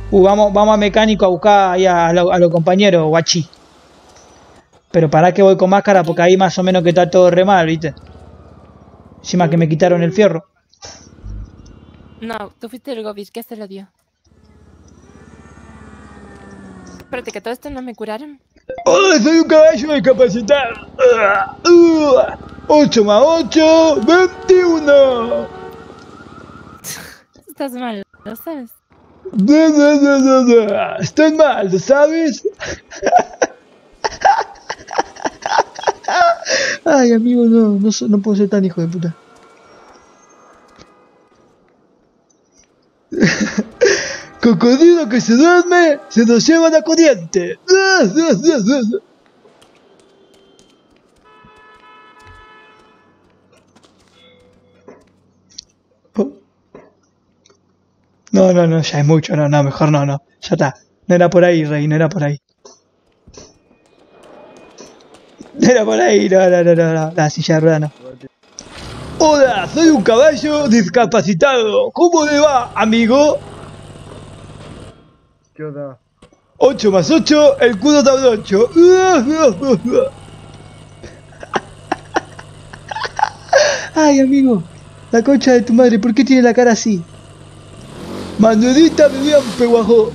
Vamos a mecánico a buscar ahí a los compañeros, guachi. Pero para que voy con máscara porque ahí más o menos que está todo re mal, ¿viste? Encima que me quitaron el fierro. No, tú fuiste el Gobis, ¿qué se lo dio? Espérate, que todo esto no me curaron. ¡Oh, soy un caballo discapacitado! 8 más 8, 21. Estás mal, ¿lo sabes? Estoy mal, ¿lo sabes? Ay, amigo, no puedo ser tan hijo de puta. Cocodrilo que se duerme, se lo llevan a corriente. No, ya es mucho, no, mejor no, ya está. No era por ahí, Rey, no era por ahí. No era por ahí, no, la silla de ruedas no. Hola, soy un caballo discapacitado. ¿Cómo le va, amigo? ¿Qué onda? 8 más 8, el culo da un 8. Ay, amigo, la concha de tu madre, ¿por qué tiene la cara así? Manuelita Vivian Peguajó.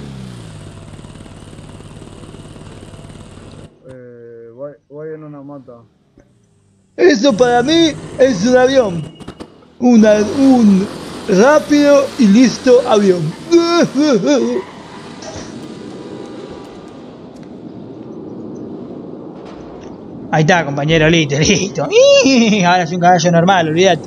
Voy en una moto. Eso para mí es un avión. Un rápido y listo avión. Ahí está, compañero, listo. Ahora soy un caballo normal, olvídate.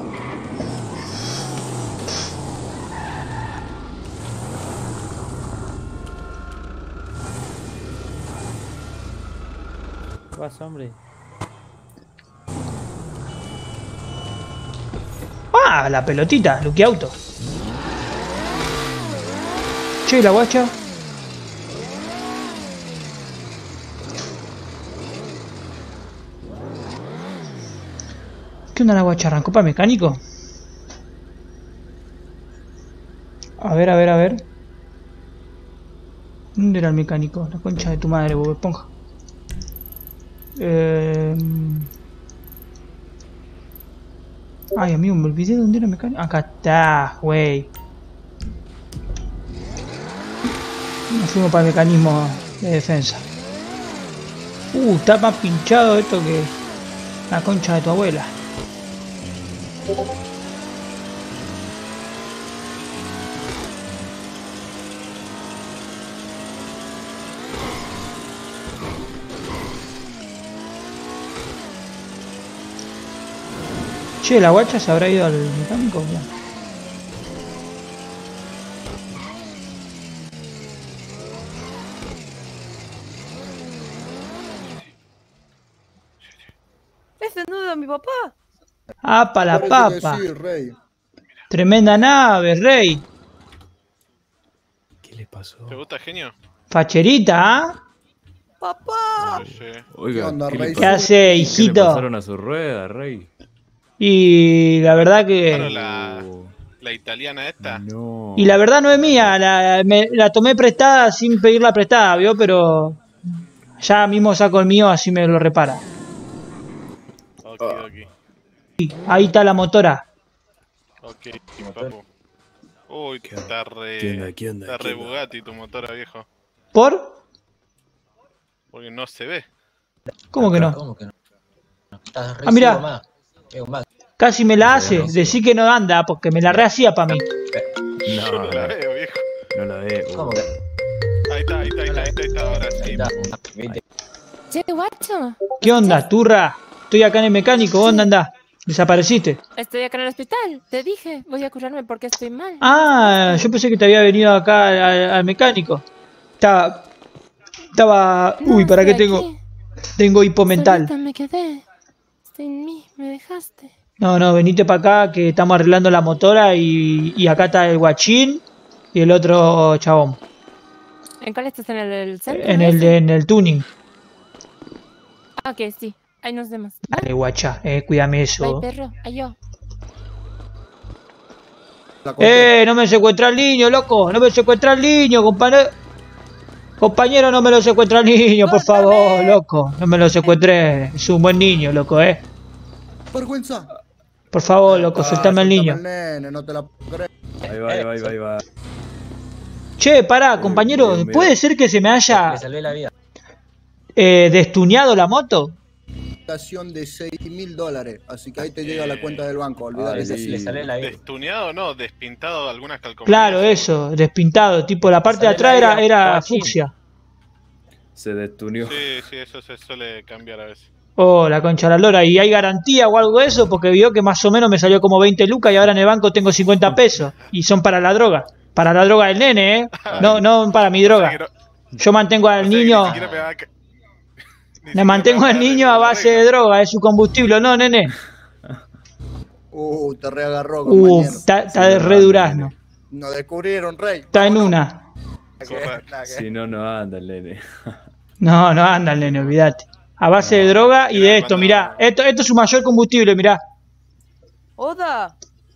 ¿Qué pasa, hombre? Ah, la pelotita, Lucky Auto. Che, la guacha. ¿Qué onda la guacha? ¿Arrancó para mecánico? A ver. ¿Dónde era el mecánico? La concha de tu madre, Bob Esponja. Ay, amigo, me olvidé dónde era el mecánico. Acá está, güey. Nos fuimos para el mecanismo de defensa. Está más pinchado esto que la concha de tu abuela. Che, ¿la guacha se habrá ido al mecánico? ¿Es desnudo mi papá? ¡Ah, para la papa! Sí, Rey. ¡Tremenda nave, Rey! ¿Qué le pasó? ¿Te gusta, genio? Facherita, ¿ah? ¡Papá! Sí. Oiga, ¿Qué onda, ¿qué Rey? le ¿Qué pasó? hace, ¿Qué le hijito? pasaron a su rueda, Rey? Y la verdad Bueno, que... la italiana esta. No. Y la verdad no es mía, la tomé prestada sin pedirla prestada, ¿vio? Pero... ya mismo saco el mío, así me lo repara. Ok. Ahí está la motora. Ok, papu. Uy, está re... ¿Qué onda? Está re Bugatti tu motora, viejo. ¿Por? Porque no se ve. ¿Cómo que no? ¿Cómo que no? Estás Ah, mirá. Casi me la hace. Decí que no anda, porque me la rehacía para mí. Yo no la veo, viejo. No la veo. ¿Cómo que? Ahí está, ahora sí. Che, guacho. ¿Qué onda, turra? Estoy acá en el mecánico, ¿dónde andás? ¿Desapareciste? Estoy acá en el hospital. Te dije, voy a curarme porque estoy mal. Ah, yo pensé que te había venido acá al mecánico. Estaba... Uy, ¿para qué tengo? Tengo hipo mental. Solita me quedé. Sin mí, me dejaste. No, venite para acá que estamos arreglando la motora y acá está el guachín y el otro chabón. ¿En cuál estás? ¿En el centro? En el tuning. Ah, ok, sí. Ahí nos vemos. Dale, guacha, cuídame eso. Bye, perro. Adiós. La conté. No me secuestra el niño, loco. No me secuestra el niño, compañero. Compañero, no me lo secuestra el niño, por favor, loco. No me lo secuestré. Es un buen niño, loco, Vergüenza. Por favor, loco, soltame al niño. Nene, no te la crees. Ahí va, ahí va, ahí va, ahí va. Che, pará, compañero. Dios mío. ¿Puede ser que se me haya Le salvé la vida. destuneado la moto? De $6.000, así que ahí te llega la cuenta del banco, olvídate. Le salvé la vida. Destuneado no, despintado algunas calcomanías. Claro, eso, despintado. Tipo, la parte de atrás era fucsia. Se destunió. Sí, eso se suele cambiar a veces. Oh, la concha de la lora. ¿Y hay garantía o algo de eso? Porque vio que más o menos me salió como 20 lucas y ahora en el banco tengo 50 pesos. Y son para la droga. Para la droga del nene, No para mi droga. Yo mantengo al niño... Le mantengo al niño a base de droga, es su combustible, ¿no, nene? Te reagarró, compañero. Está de re durazno. Nos descubrieron, rey. Está en una. Si no, no anda el nene. No anda el nene, olvídate. A base de droga y de esto, mirá. Esto es su mayor combustible, mirá. ¡Oda!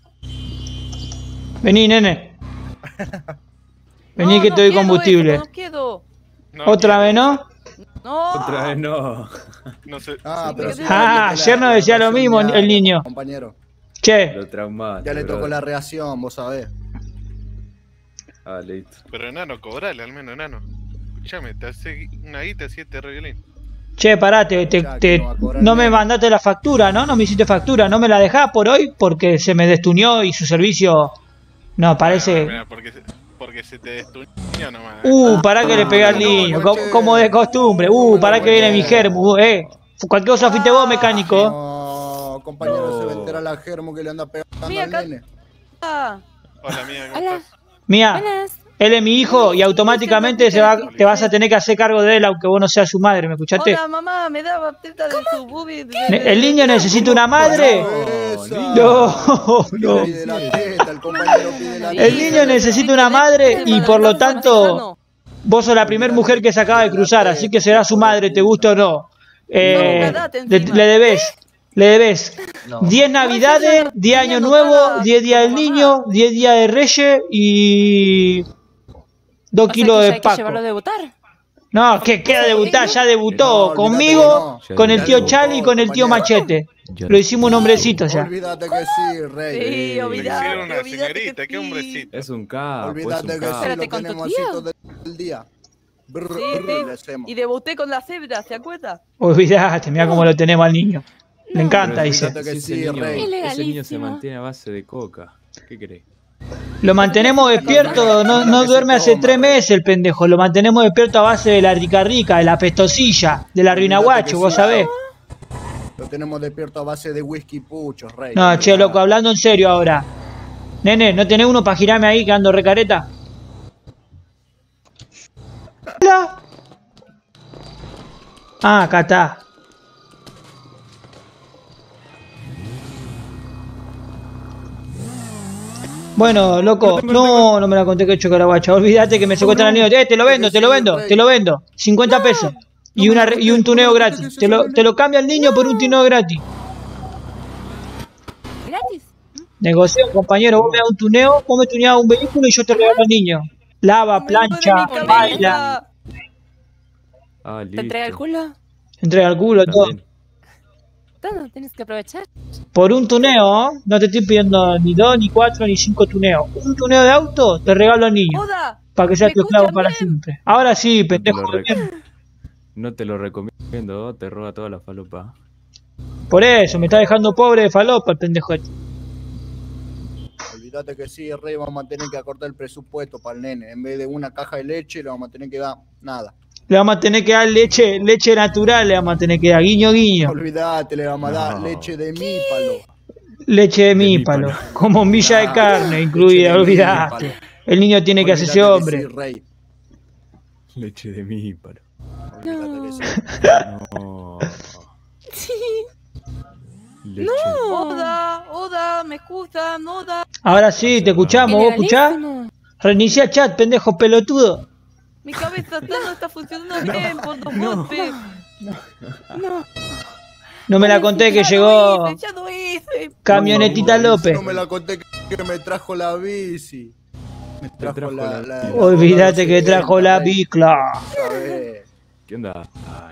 Vení, nene. Vení que te doy combustible. No quedo. ¿Otra vez no? No. Otra vez no. No sé. Pero sí, Ayer nos decía lo mismo el niño. Compañero. Che. Lo traumaste. Ya le tocó brother. la reacción, vos sabés. Ah, listo. Pero enano, cobrale al menos, enano. Escuchame, te hace una guita así te re violín. Che, pará, no me mandaste la factura, ¿no? No me hiciste factura, no me la dejás por hoy porque se me destuneó y su servicio... No, parece... Mira, porque se te destuñó nomás. Pará que le pegué al niño, como de costumbre. Pará que viene mi germu, Cualquier cosa fuiste vos, mecánico. No, compañero, se va a enterar la germo que le anda pegando Mía, al nene. Hola, mía, ¿cómo Hola. estás? Mía, Buenas. él es mi hijo y automáticamente te vas a tener que hacer cargo de él aunque vos no seas su madre, ¿me escuchaste? Hola, mamá, me daba teta de su boobie. ¿El niño necesita una madre? No. Pide la teta, el compañero pide la El niño necesita una madre y por lo tanto vos sos la primera mujer que se acaba de cruzar, así que será su madre, te guste o no. Le debes 10 navidades, 10 años nuevos, 10 días del niño, 10 días de Reyes y 2 kilos de Hay que Paco. llevarlo a debutar. No, que queda debutar, ya debutó No, conmigo, olvídate que no. con el Ya tío debutó, Chali y con el tío compañero. Machete. Lo hicimos un hombrecito ya. Olvídate que sí, rey. Sí, olvídate. Hicieron una olvídate señorita, que qué sí. hombrecito. Es un capo, Olvídate es un que capo. sí, Espérate, lo ¿con tu tenemos tío? así todo el día. Brr, Sí, brr, sí. le hacemos. Y debuté con la cebra, ¿se acuerda? Olvidate, mira cómo lo tenemos al niño. Le encanta, Pero dice. Olvídate que si sí, ese niño, rey. ese niño se Ilegalísimo. mantiene a base de coca. ¿Qué crees? Lo mantenemos despierto, no duerme hace 3 meses el pendejo. Lo mantenemos despierto a base de la rica rica, de la pestosilla, de la ruina guacho, vos sabés. Lo tenemos despierto a base de whisky puchos, rey. No, che, loco, hablando en serio ahora. Nene, ¿no tenés uno para girarme ahí que ando recareta? Hola. Ah, acá está. Bueno, loco, no me la conté que he hecho caraguacha. Olvídate que me secuestran al niño. Te lo vendo. 50 pesos. Y un tuneo gratis. Te lo cambia el niño por un tuneo gratis. Gratis. Negocio, compañero, vos me das un tuneo, vos me tuneás un vehículo y yo te regalo al niño. Lava, plancha, baila, Ah, ¿Te listo. entrega el culo? entrega el culo, todo. También. Todo, tienes que aprovechar. Por un tuneo, no te estoy pidiendo ni 2, ni 4, ni 5 tuneos. Un tuneo de auto, te regalo al niño. ¡Oda! Para que sea ¿me tu esclavo escuchan para bien? siempre. Ahora sí, pendejo. No te lo No te lo recomiendo, te roba toda la falopa. Por eso, me está dejando pobre de falopa el pendejo este. Olvídate que sí, rey, vamos a tener que acortar el presupuesto para el nene. En vez de una caja de leche, le vamos a tener que dar nada. Le vamos a tener que dar leche natural, le vamos a tener que dar guiño guiño. Olvídate, le vamos a dar leche de mípalo. Leche de mípalo, con bombilla de carne incluida, olvidate. El niño tiene que hacerse hombre. Sí, rey. Leche de míparo. Olvídate que sí. No. Sí. Leche. Oda, me escuchan, Oda. Ahora sí, te escuchamos, ¿vos escuchás? Ilegalísimo. Reinicia chat, pendejo pelotudo. Mi cabeza no está funcionando bien por los golpes. No. No me la conté que llegó Ya lo hice. Camionetita López. No me la conté que que me trajo la bici. Me trajo la Olvídate que trajo la bicla. ¿Qué onda?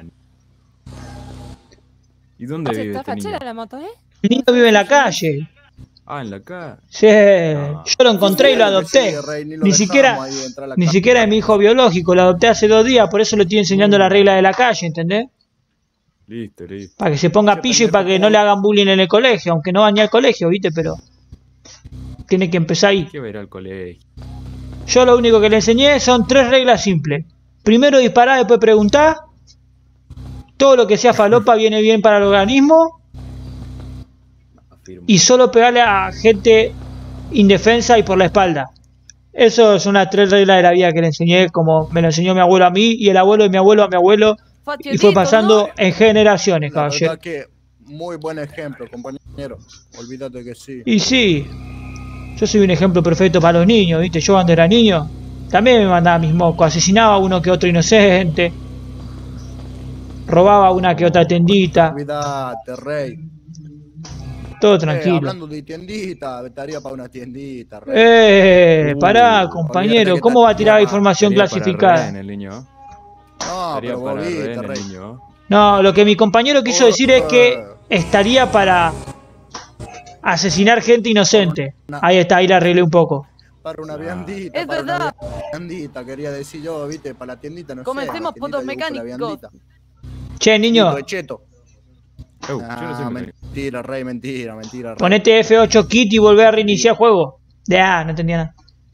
¿Y dónde Che, vive está este niño? fachera la moto, ¿eh? El niño vive en la calle. Ah, en la calle. Sí, yo lo encontré y lo adopté. Ni siquiera es mi hijo biológico, lo adopté hace 2 días, por eso le estoy enseñando la regla de la calle, ¿entendés? Listo. Para que se ponga pillo y para que no le hagan bullying en el colegio, aunque no vaya al colegio, ¿viste? Pero tiene que empezar ahí. ¿Qué va a ir al colegio? Yo lo único que le enseñé son 3 reglas simples. Primero disparar, después preguntar. Todo lo que sea falopa viene bien para el organismo. Afirmo. Y solo pegarle a gente indefensa y por la espalda. Eso son las 3 reglas de la vida que le enseñé, como me lo enseñó mi abuelo a mí y el abuelo de mi abuelo a mi abuelo. Y fue pasando en generaciones, La caballero. verdad que muy buen ejemplo, compañero. Olvídate que sí. Y sí, yo soy un ejemplo perfecto para los niños, ¿viste? Yo cuando era niño también me mandaba mis mocos, asesinaba a uno que otro inocente, robaba una que otra tiendita, Olvídate, rey. todo tranquilo. Hablando de tiendita, estaría para una tiendita, rey. Pará, compañero, ¿cómo va a tirar información Estaría para clasificada? rehén el niño. No, Estaría pero para volviste, rehén el rey. niño. No, lo que mi compañero quiso decir es que estaría para asesinar gente inocente. Ahí está, ahí la arreglé un poco. Para una viandita, Es para una verdad. viandita, quería decir yo, viste, para la tiendita no Comencemos sé. puntos mecánicos. Che, niño, Cheto. Yo no soy mecánico. Mentira, rey, mentira, rey. ponete F8 kit y volvé a reiniciar juego. No entendía nada.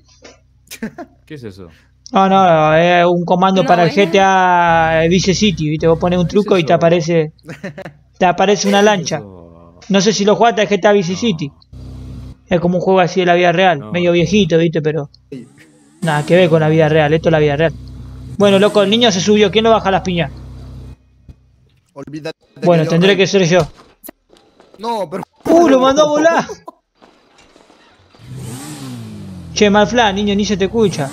¿Qué es eso? No, es un comando No, para el GTA Vice City, ¿viste? Vos pones un truco y te aparece una lancha. Eso. No sé si lo jugaste al GTA Vice City. Es como un juego así de la vida real, No. medio viejito, ¿viste? Pero nada que ver con la vida real, esto es la vida real. Bueno, loco, el niño se subió, ¿quién lo baja las piñas? Olvídate. Bueno, yo, tendré rey. que ser yo. No, pero. Lo mandó a volar! Che, Malfla, niño, ni se te escucha.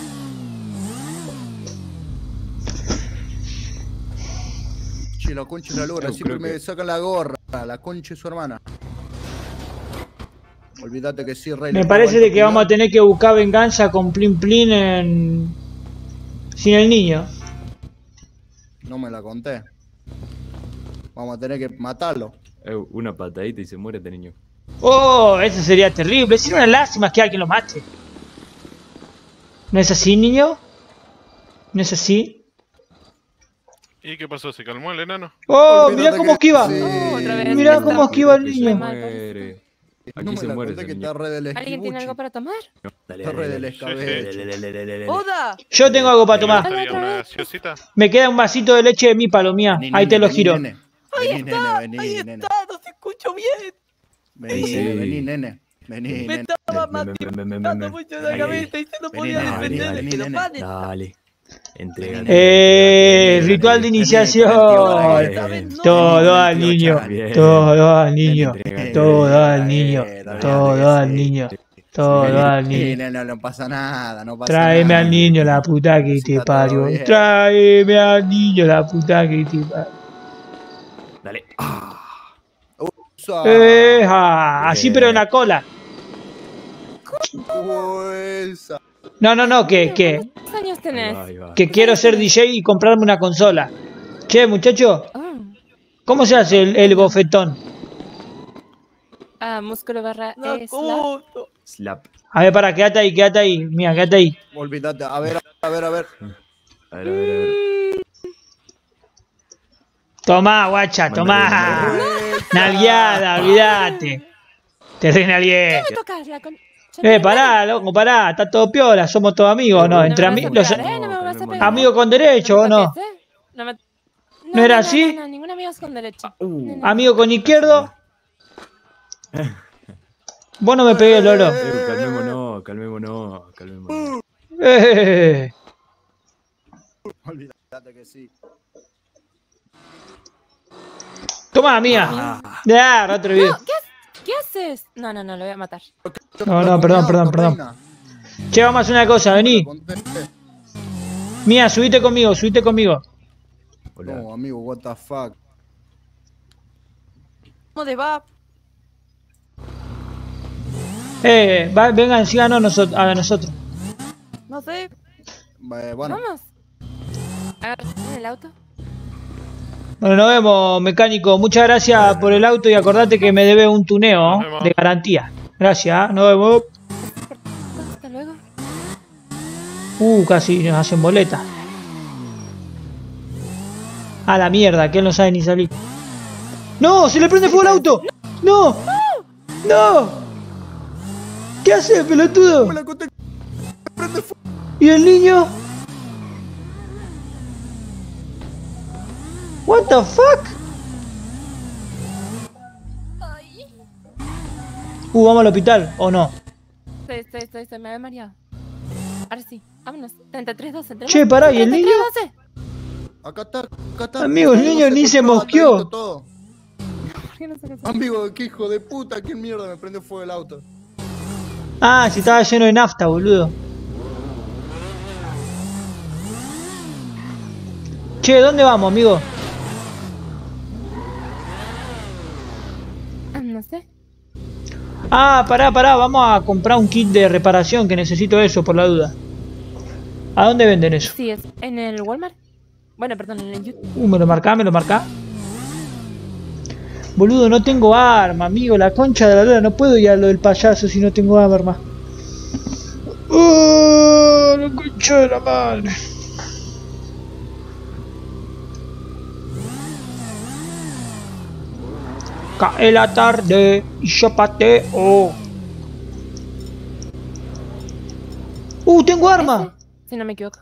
Che, la concha de la lora, siempre creo me sacan la gorra, la concha de su hermana. Olvídate que sí, rey. Me le parece pongo de que el vamos a tener que buscar venganza con Plin Plin sin el niño. No me la conté. Vamos a tener que matarlo. Una patadita y se muere este niño. Oh, eso sería terrible. Sería una lástima que alguien lo mate. ¿No es así, niño? ¿No es así? ¿Y qué pasó? ¿Se calmó el enano? Oh, Olvídate mirá cómo que esquiva. sí. Otra vez. Mirá Está cómo esquiva el Que se niño. muere. Aquí No me se la muere conté ese que niño. está re del ¿Alguien tiene algo para tomar? Dale, Está re del escabeche. ¡Oda! Yo tengo algo para tomar. ¿Gustaría una gaseosita? Me queda un vasito de leche de mi palomía. Vení, Ahí te nene, lo giro. Vení, nene, vení, ¡Ahí nene. está! ¡No se escucho bien! Vení, Sí. nene, vení, nene. Vení, Me nene. estaba matando mucho la cabeza y se no podía Vení, defender vení, de que lo nene. maten. Dale. Entrega. Ritual de iniciación. Todo al niño. Todo al niño. Todo al niño. Todo al niño. Todo al niño. Nene, no pasa nada, no pasa Tráeme nada. al niño, la puta que te Está todo parió. bien. Tráeme al niño, la puta que te parió. Dale. Eja, así pero en la cola. Esa. No, que ¿Cuántos años tenés? Ahí va. quiero ser DJ y comprarme una consola. Che, muchacho, ¿cómo se hace el bofetón? Músculo barra No, slap. puto. Slap. A ver, para, quédate ahí. Mira, quédate ahí. Olvídate, a ver, a ver, a ver. A ver. Tomá, guacha, tomá. Nalgueada, olvídate. Te renalgué. ¿Me tocas la con... Pará, loco, pará. Está todo piola, somos todos amigos, ¿no? Entre amigos. No me vas a pegar. Amigos con derecho, ¿o no? No, me... ¿No era así? No, ningún amigo es con derecho. Amigo con izquierdo. Vos no me pegué el oro. Calmémonos. Olvídate que sí. Tomá, mía. Ya, otro video. ¿Qué haces? No, lo voy a matar. No, perdón. Che, vamos a hacer una cosa, vení. Mía, subite conmigo. Hola. No, amigo, what the fuck. ¿Cómo te va? Vengan, síganos a nosotros. No sé. Bueno, Vamos. Agarra el auto. Bueno, nos vemos, mecánico. Muchas gracias por el auto y acordate que me debe un tuneo de garantía. Gracias, nos vemos. Hasta luego. Casi nos hacen boleta. A la mierda, que él no sabe ni salir. ¡No! ¡Se le prende fuego el auto! ¡No! ¡No! ¿Qué hace, pelotudo? ¿Y el niño? What the fuck? Vamos al hospital, ¿o no? Estoy, me había mareado. Ahora sí, vámonos. 33-12. Che, pará, ¿y el niño? 33-12. acá está. Amigo, el niño ni se mosqueó. Todo. ¿Por qué no se casó? Amigo, qué hijo de puta, ¿quién mierda me prendió fuego el auto? Ah, si estaba lleno de nafta, boludo. Che, ¿dónde vamos, amigo? No sé. Ah, pará, vamos a comprar un kit de reparación que necesito eso por la duda. ¿A dónde venden eso? Sí, es en el Walmart. Bueno, perdón, en el YouTube. Me lo marcá. Boludo, no tengo arma, amigo, la concha de la lora, no puedo ir a lo del payaso si no tengo arma. La concha de la madre. Cae la tarde y yo pateo. Tengo arma. Si no me equivoco.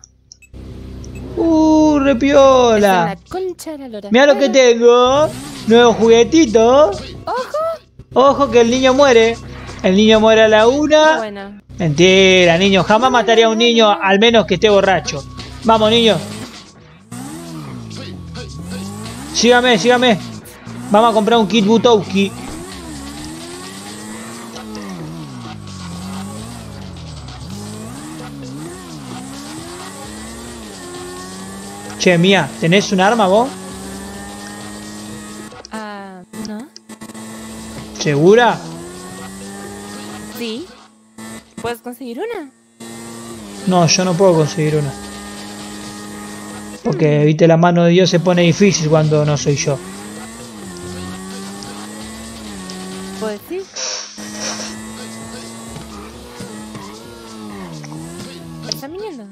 Repiola. Es la concha de la lora. Mira lo que tengo. Nuevo juguetito. Ojo que el niño muere. El niño muere a la 1. Bueno. Mentira, niño. Jamás mataría a un niño al menos que esté borracho. Vamos, niño. Sígame. Vamos a comprar un kit Butowski. Che, Mía, ¿tenés un arma vos? No. ¿Segura? Sí. ¿Puedes conseguir una? No, yo no puedo conseguir una. Porque, viste, la mano de Dios se pone difícil cuando no soy yo. Pues sí. ¿Están viniendo?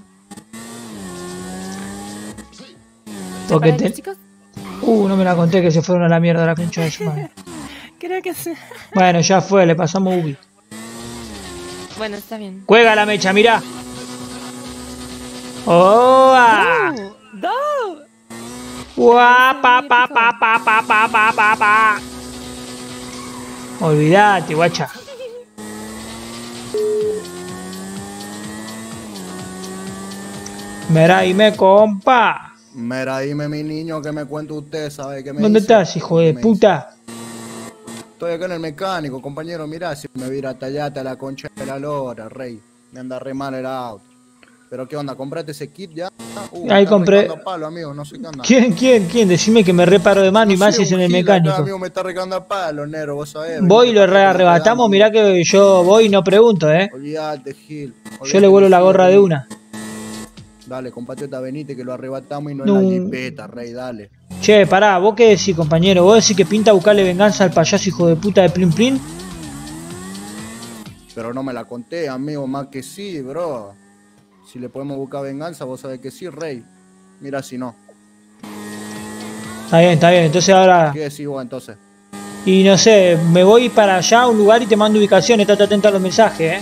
Porque ¿Preparados, chicos? no me la conté que se fueron a la mierda la concha de su madre. Creo que sí. Bueno, ya fue, le pasamos Ubi. Bueno, está bien. Cuelga la mecha, mirá. ¡Oh! ¡Dos! Pa. Olvídate, guacha. Mira, dime, compa. Mira, dime mi niño, que me cuenta usted, ¿sabe qué me ¿Dónde dice? estás, hijo de puta? Estoy acá en el mecánico, compañero, mirá, si me viera tallate a la concha de la lora, rey. Me anda re mal el auto. Pero qué onda, ¿compraste ese kit ya? Ahí compré. Palo, amigo, no sé qué onda. ¿Quién? Decime que me reparo de mano y más si es en el mecánico. Acá, amigo, me está recagando a palo, Nero, vos sabés. Voy y lo arrebatamos, mirá que yo voy y no pregunto, Olvídate, Gil. Yo le vuelo la gorra de una. Dale, compatriota, venite que lo arrebatamos y no, No. en la jipeta, rey, dale. Che, pará, ¿vos qué decís, compañero? ¿Vos decís que pinta buscarle venganza al payaso hijo de puta de Plin Plin? Pero no me la conté, amigo, más que sí, bro. Si le podemos buscar venganza, vos sabés que sí, rey. Mira si no. Está bien, entonces ahora... ¿Qué decís vos entonces? Y no sé, me voy para allá a un lugar y te mando ubicación, estate atento a los mensajes,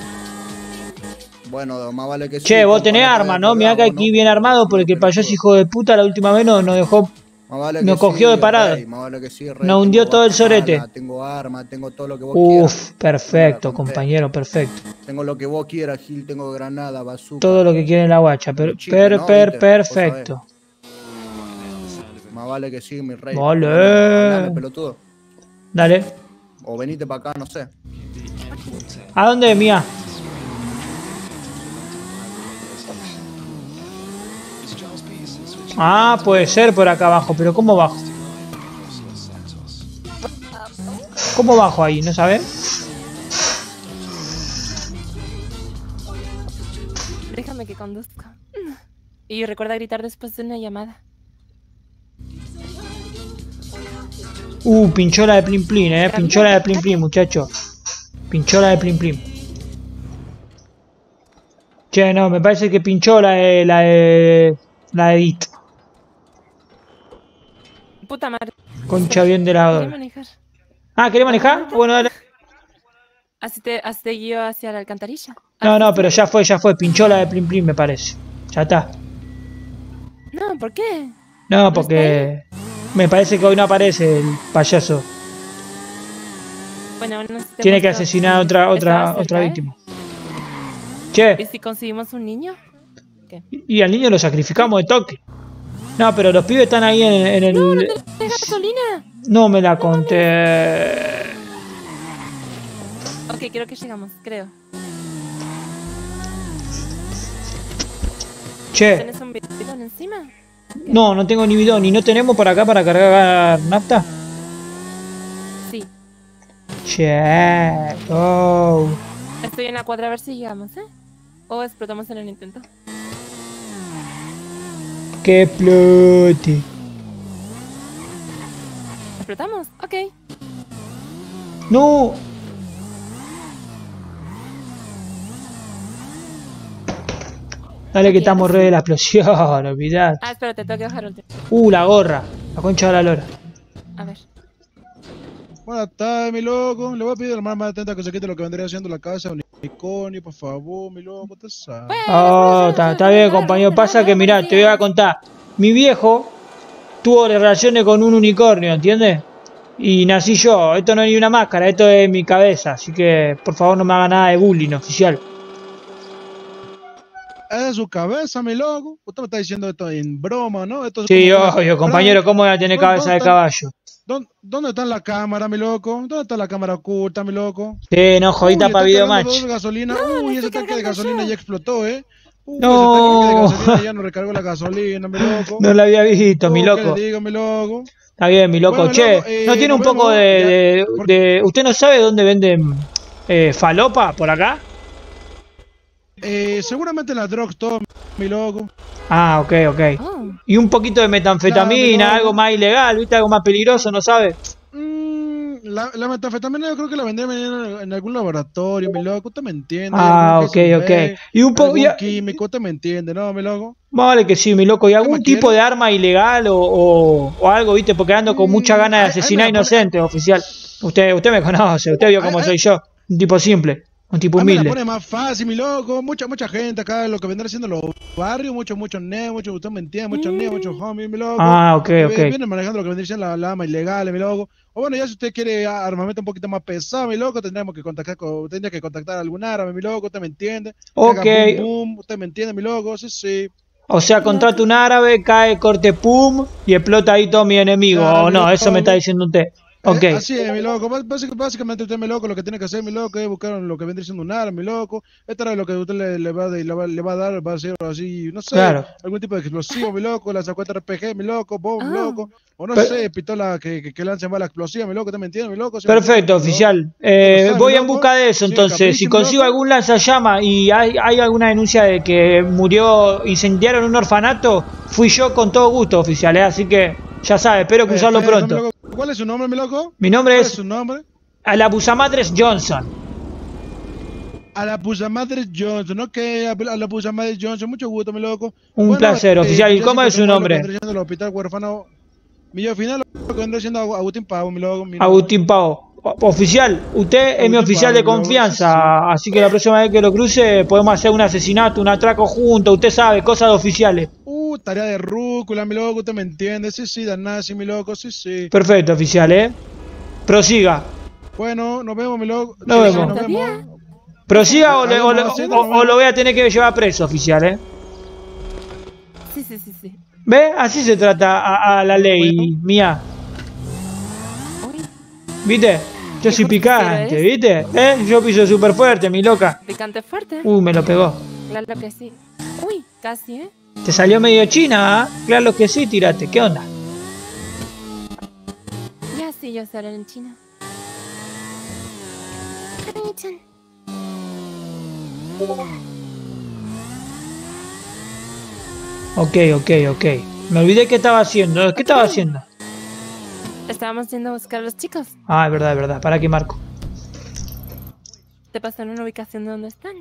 Bueno, más vale que sí. Che, vos tenés arma, ¿no? Mirá que aquí bien armado porque el payaso hijo de puta la última vez nos dejó... Nos cogió de parada. Nos hundió todo el sorete. Tengo arma, tengo todo lo que vos quieras. Perfecto, compañero, perfecto. Tengo lo que vos quieras, Gil, tengo granada, bazooka. Todo lo que quiere la guacha, perfecto. Más vale que sí, mi rey. Vale. Dale, pelotudo. Dale. O venite para acá, no sé. ¿A dónde, Mía? Ah, puede ser por acá abajo, pero ¿cómo bajo? ¿Cómo bajo ahí? ¿No sabes? conduzco. Y recuerda gritar después de una llamada. Pinchola de Plim Plim, pinchola de Plim Plim, muchacho. Pinchola de Plim Plim. Che, no, me parece que pinchola es la de It. Puta madre. Concha bien de la ¿Quieres hora. manejar? Ah, ¿querés manejar? Bueno, dale. Así te guío hacia la alcantarilla. No, pero ya fue. Pinchola de Plim Plim, me parece. Ya está. No, ¿por qué? No, porque me parece que hoy no aparece el payaso. Bueno, no sé si te Tiene que muestro asesinar a si otra estaba cerca, ¿eh? víctima. Che, ¿Y si conseguimos un niño? y al niño lo sacrificamos de toque. No, pero los pibes están ahí en el... No, ¿no tenés gasolina? No me la conté. Ok, creo que llegamos, creo. Che, ¿Tenés un bidón encima? no tengo ni bidón. ¿Y no tenemos por acá para cargar nafta? Sí. Che, oh. Estoy en la cuadra a ver si llegamos, ¿eh? O explotamos en el intento. Que explote. ¿Explotamos? Ok. No. Dale que estamos re de la explosión, olvidate. Ah, espérate, tengo que bajar el último. La gorra. La concha de la lora. A ver. Buenas tardes, mi loco. Le voy a pedir a la más atenta que se quite lo que vendría haciendo la casa. Unicornio, por favor, mi loco, te sabes. Oh, está bien, compañero. Pasa que mirá, te voy a contar. Mi viejo tuvo relaciones con un unicornio, ¿entiendes? Y nací yo. Esto no es ni una máscara, esto es mi cabeza. Así que, por favor, no me haga nada de bullying, oficial. Es de su cabeza, mi loco. Usted me está diciendo esto en broma, ¿no? Esto es Sí, como- obvio, compañero. ¿Cómo voy a tener cabeza de caballo? ¿Dónde está la cámara, mi loco? ¿Dónde está la cámara oculta, mi loco? Sí, no, jodita para video match. De gasolina. Uy, ese tanque de gasolina ya explotó, ¿eh? Uy, No. ese tanque de gasolina ya no recargó la gasolina, mi loco. No lo había visto, mi ¿Qué loco. le digo, mi loco? Está bien, mi loco. Bueno, Che, loco, ¿no tiene un nos poco vemos, de... ¿Usted no sabe dónde venden falopa por acá? Seguramente en la drugstore, mi loco. Ah, ok. Oh. Y un poquito de metanfetamina, No. algo más ilegal, ¿viste? Algo más peligroso, ¿no sabe? La metanfetamina yo creo que la vendían en algún laboratorio, mi loco. ¿Usted me entiende? Ah, Algún ok. PCB, Y un poco... algún químico, ¿usted me entiende, no, mi loco? Vale que sí, mi loco. ¿Y algún más tipo quiere? de arma ilegal o algo, viste? Porque ando con muchas ganas de ahí asesinar me la pone- inocentes, oficial. Usted me conoce, usted vio cómo soy yo. Un tipo simple, un tipo A mí me la humilde. pone más fácil, mi loco. Mucha gente acá, lo que vendrá haciendo los barrios, muchos neos, usted me entiende, muchos neos, muchos homies, mi loco. Ah, ok. Vienen manejando lo que vendría siendo la arma ilegal, mi loco. O bueno, ya si usted quiere armamento un poquito más pesado, mi loco, tendría que contactar a algún árabe, mi loco, usted me entiende. Ok. Que haga boom, boom, usted me entiende, mi loco, sí. O sea, contrata un árabe, cae, corte, pum, y explota ahí todo mi enemigo. Claro, O no, mi eso me loco. está diciendo usted. Ok. Así es, mi loco. Básicamente usted, mi loco, lo que tiene que hacer, mi loco, es buscar lo que vendría siendo un arma, mi loco. Esta es lo que usted le va a dar, va a ser así, no sé, Claro. algún tipo de explosivo, mi loco, la sacueta RPG, mi loco, bomb, mi Ah. loco. O no Per- sé, pistola que lancen bala explosiva, mi loco, ¿te me entiendes, mi loco? ¿Sí me Perfecto, entiende, mi loco? oficial. sabe, Voy en loco? busca de eso, Sí, entonces. Si capricho, consigo loco. algún lanzallamas y hay alguna denuncia de que incendiaron un orfanato, fui yo con todo gusto, oficial. Así que, ya sabe, espero cruzarlo Perfecto, mi pronto. loco. ¿Cuál es su nombre, mi loco? Mi nombre ¿Cuál es su nombre? Alabusamadres Johnson. A la Pusamadre Johnson, ok, a la Pusamadre Johnson, mucho gusto, mi loco. Un placer, oficial. ¿Y ya cómo si es su confirmo lo nombre? que vendría siendo el hospital huérfano. Mi final lo que vendría siendo Agustín Pavo, mi loco. Agustín Pavo. Oficial, usted es mi Agustín oficial de Pavo, mi loco, confianza, así que la próxima vez que lo cruce podemos hacer un asesinato, un atraco juntos, usted sabe, cosas de oficiales. Tarea de rúcula, mi loco, usted me entiende. Sí, Danasi, mi loco, sí. Perfecto, oficial, Prosiga. Bueno, nos vemos, mi loco. Nos Sí, vemos. nos vemos. Prosiga o Nos lo voy a tener que llevar preso, oficial, Sí. ¿Ve? Así se trata a la ley mía. Uy, ¿Viste? Yo soy justiciero picante, eres. ¿viste? Yo piso súper fuerte, mi loca. picante fuerte. Me lo pegó. Claro que sí. Uy, casi, ¿eh? Te salió medio china, ¿ah? Claro que sí, tírate. ¿Qué onda? Ya sí, yo sé hablar en chino. Ok. Me olvidé qué estaba haciendo. ¿Qué estaba haciendo? Estábamos yendo a buscar a los chicos. Ah, es verdad. ¿Para qué marco? Te pasaron una ubicación de dónde están.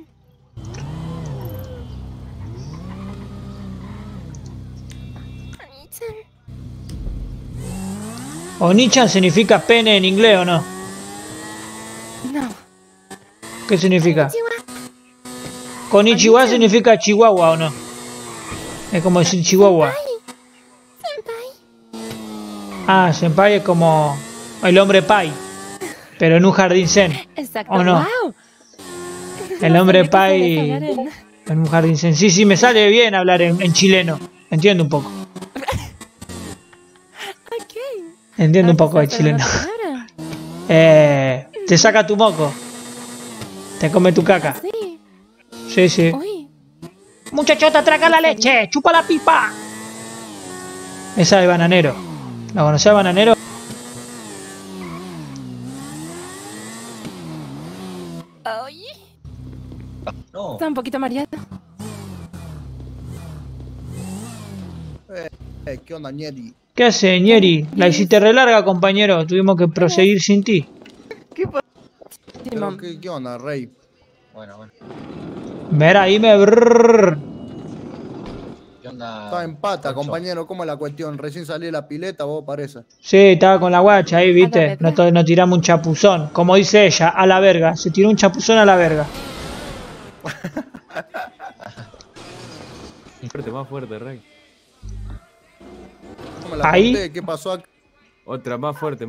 Onichan significa pene en inglés, ¿o no? No. ¿Qué significa? Konichiwa significa chihuahua, ¿o no? Es como decir chihuahua. Ah, senpai es como el hombre pai, pero en un jardín zen. Exacto. ¿O no? Wow. El hombre No sabía que pai sabías hablar en un jardín zen. Sí, me sale bien hablar en chileno. Entiendo un poco. Entiendo un poco de chileno. Te saca tu moco. Te come tu caca. Sí. Uy. Muchachota, traga la leche, chupa la pipa. Esa de bananero. ¿La conocés, bananero? Oye. No. Está un poquito mareado. ¿Qué onda, Ñeri? ¿Qué hace, Ñeri? La hiciste re larga, compañero. Tuvimos que proseguir sin ti. ¿Pero qué onda, Rey? Bueno. Mira, dime. Brrr. ¿Qué onda? Está en pata, Ocho? compañero. ¿Cómo es la cuestión? Recién salí de la pileta, vos parece. Sí, estaba con la guacha ahí, viste. Nos tiramos un chapuzón. Como dice ella, a la verga. Se tiró un chapuzón a la verga. Más fuerte, Rey. ¿Cómo la Ahí. conté? ¿Qué pasó acá? Otra, más fuerte.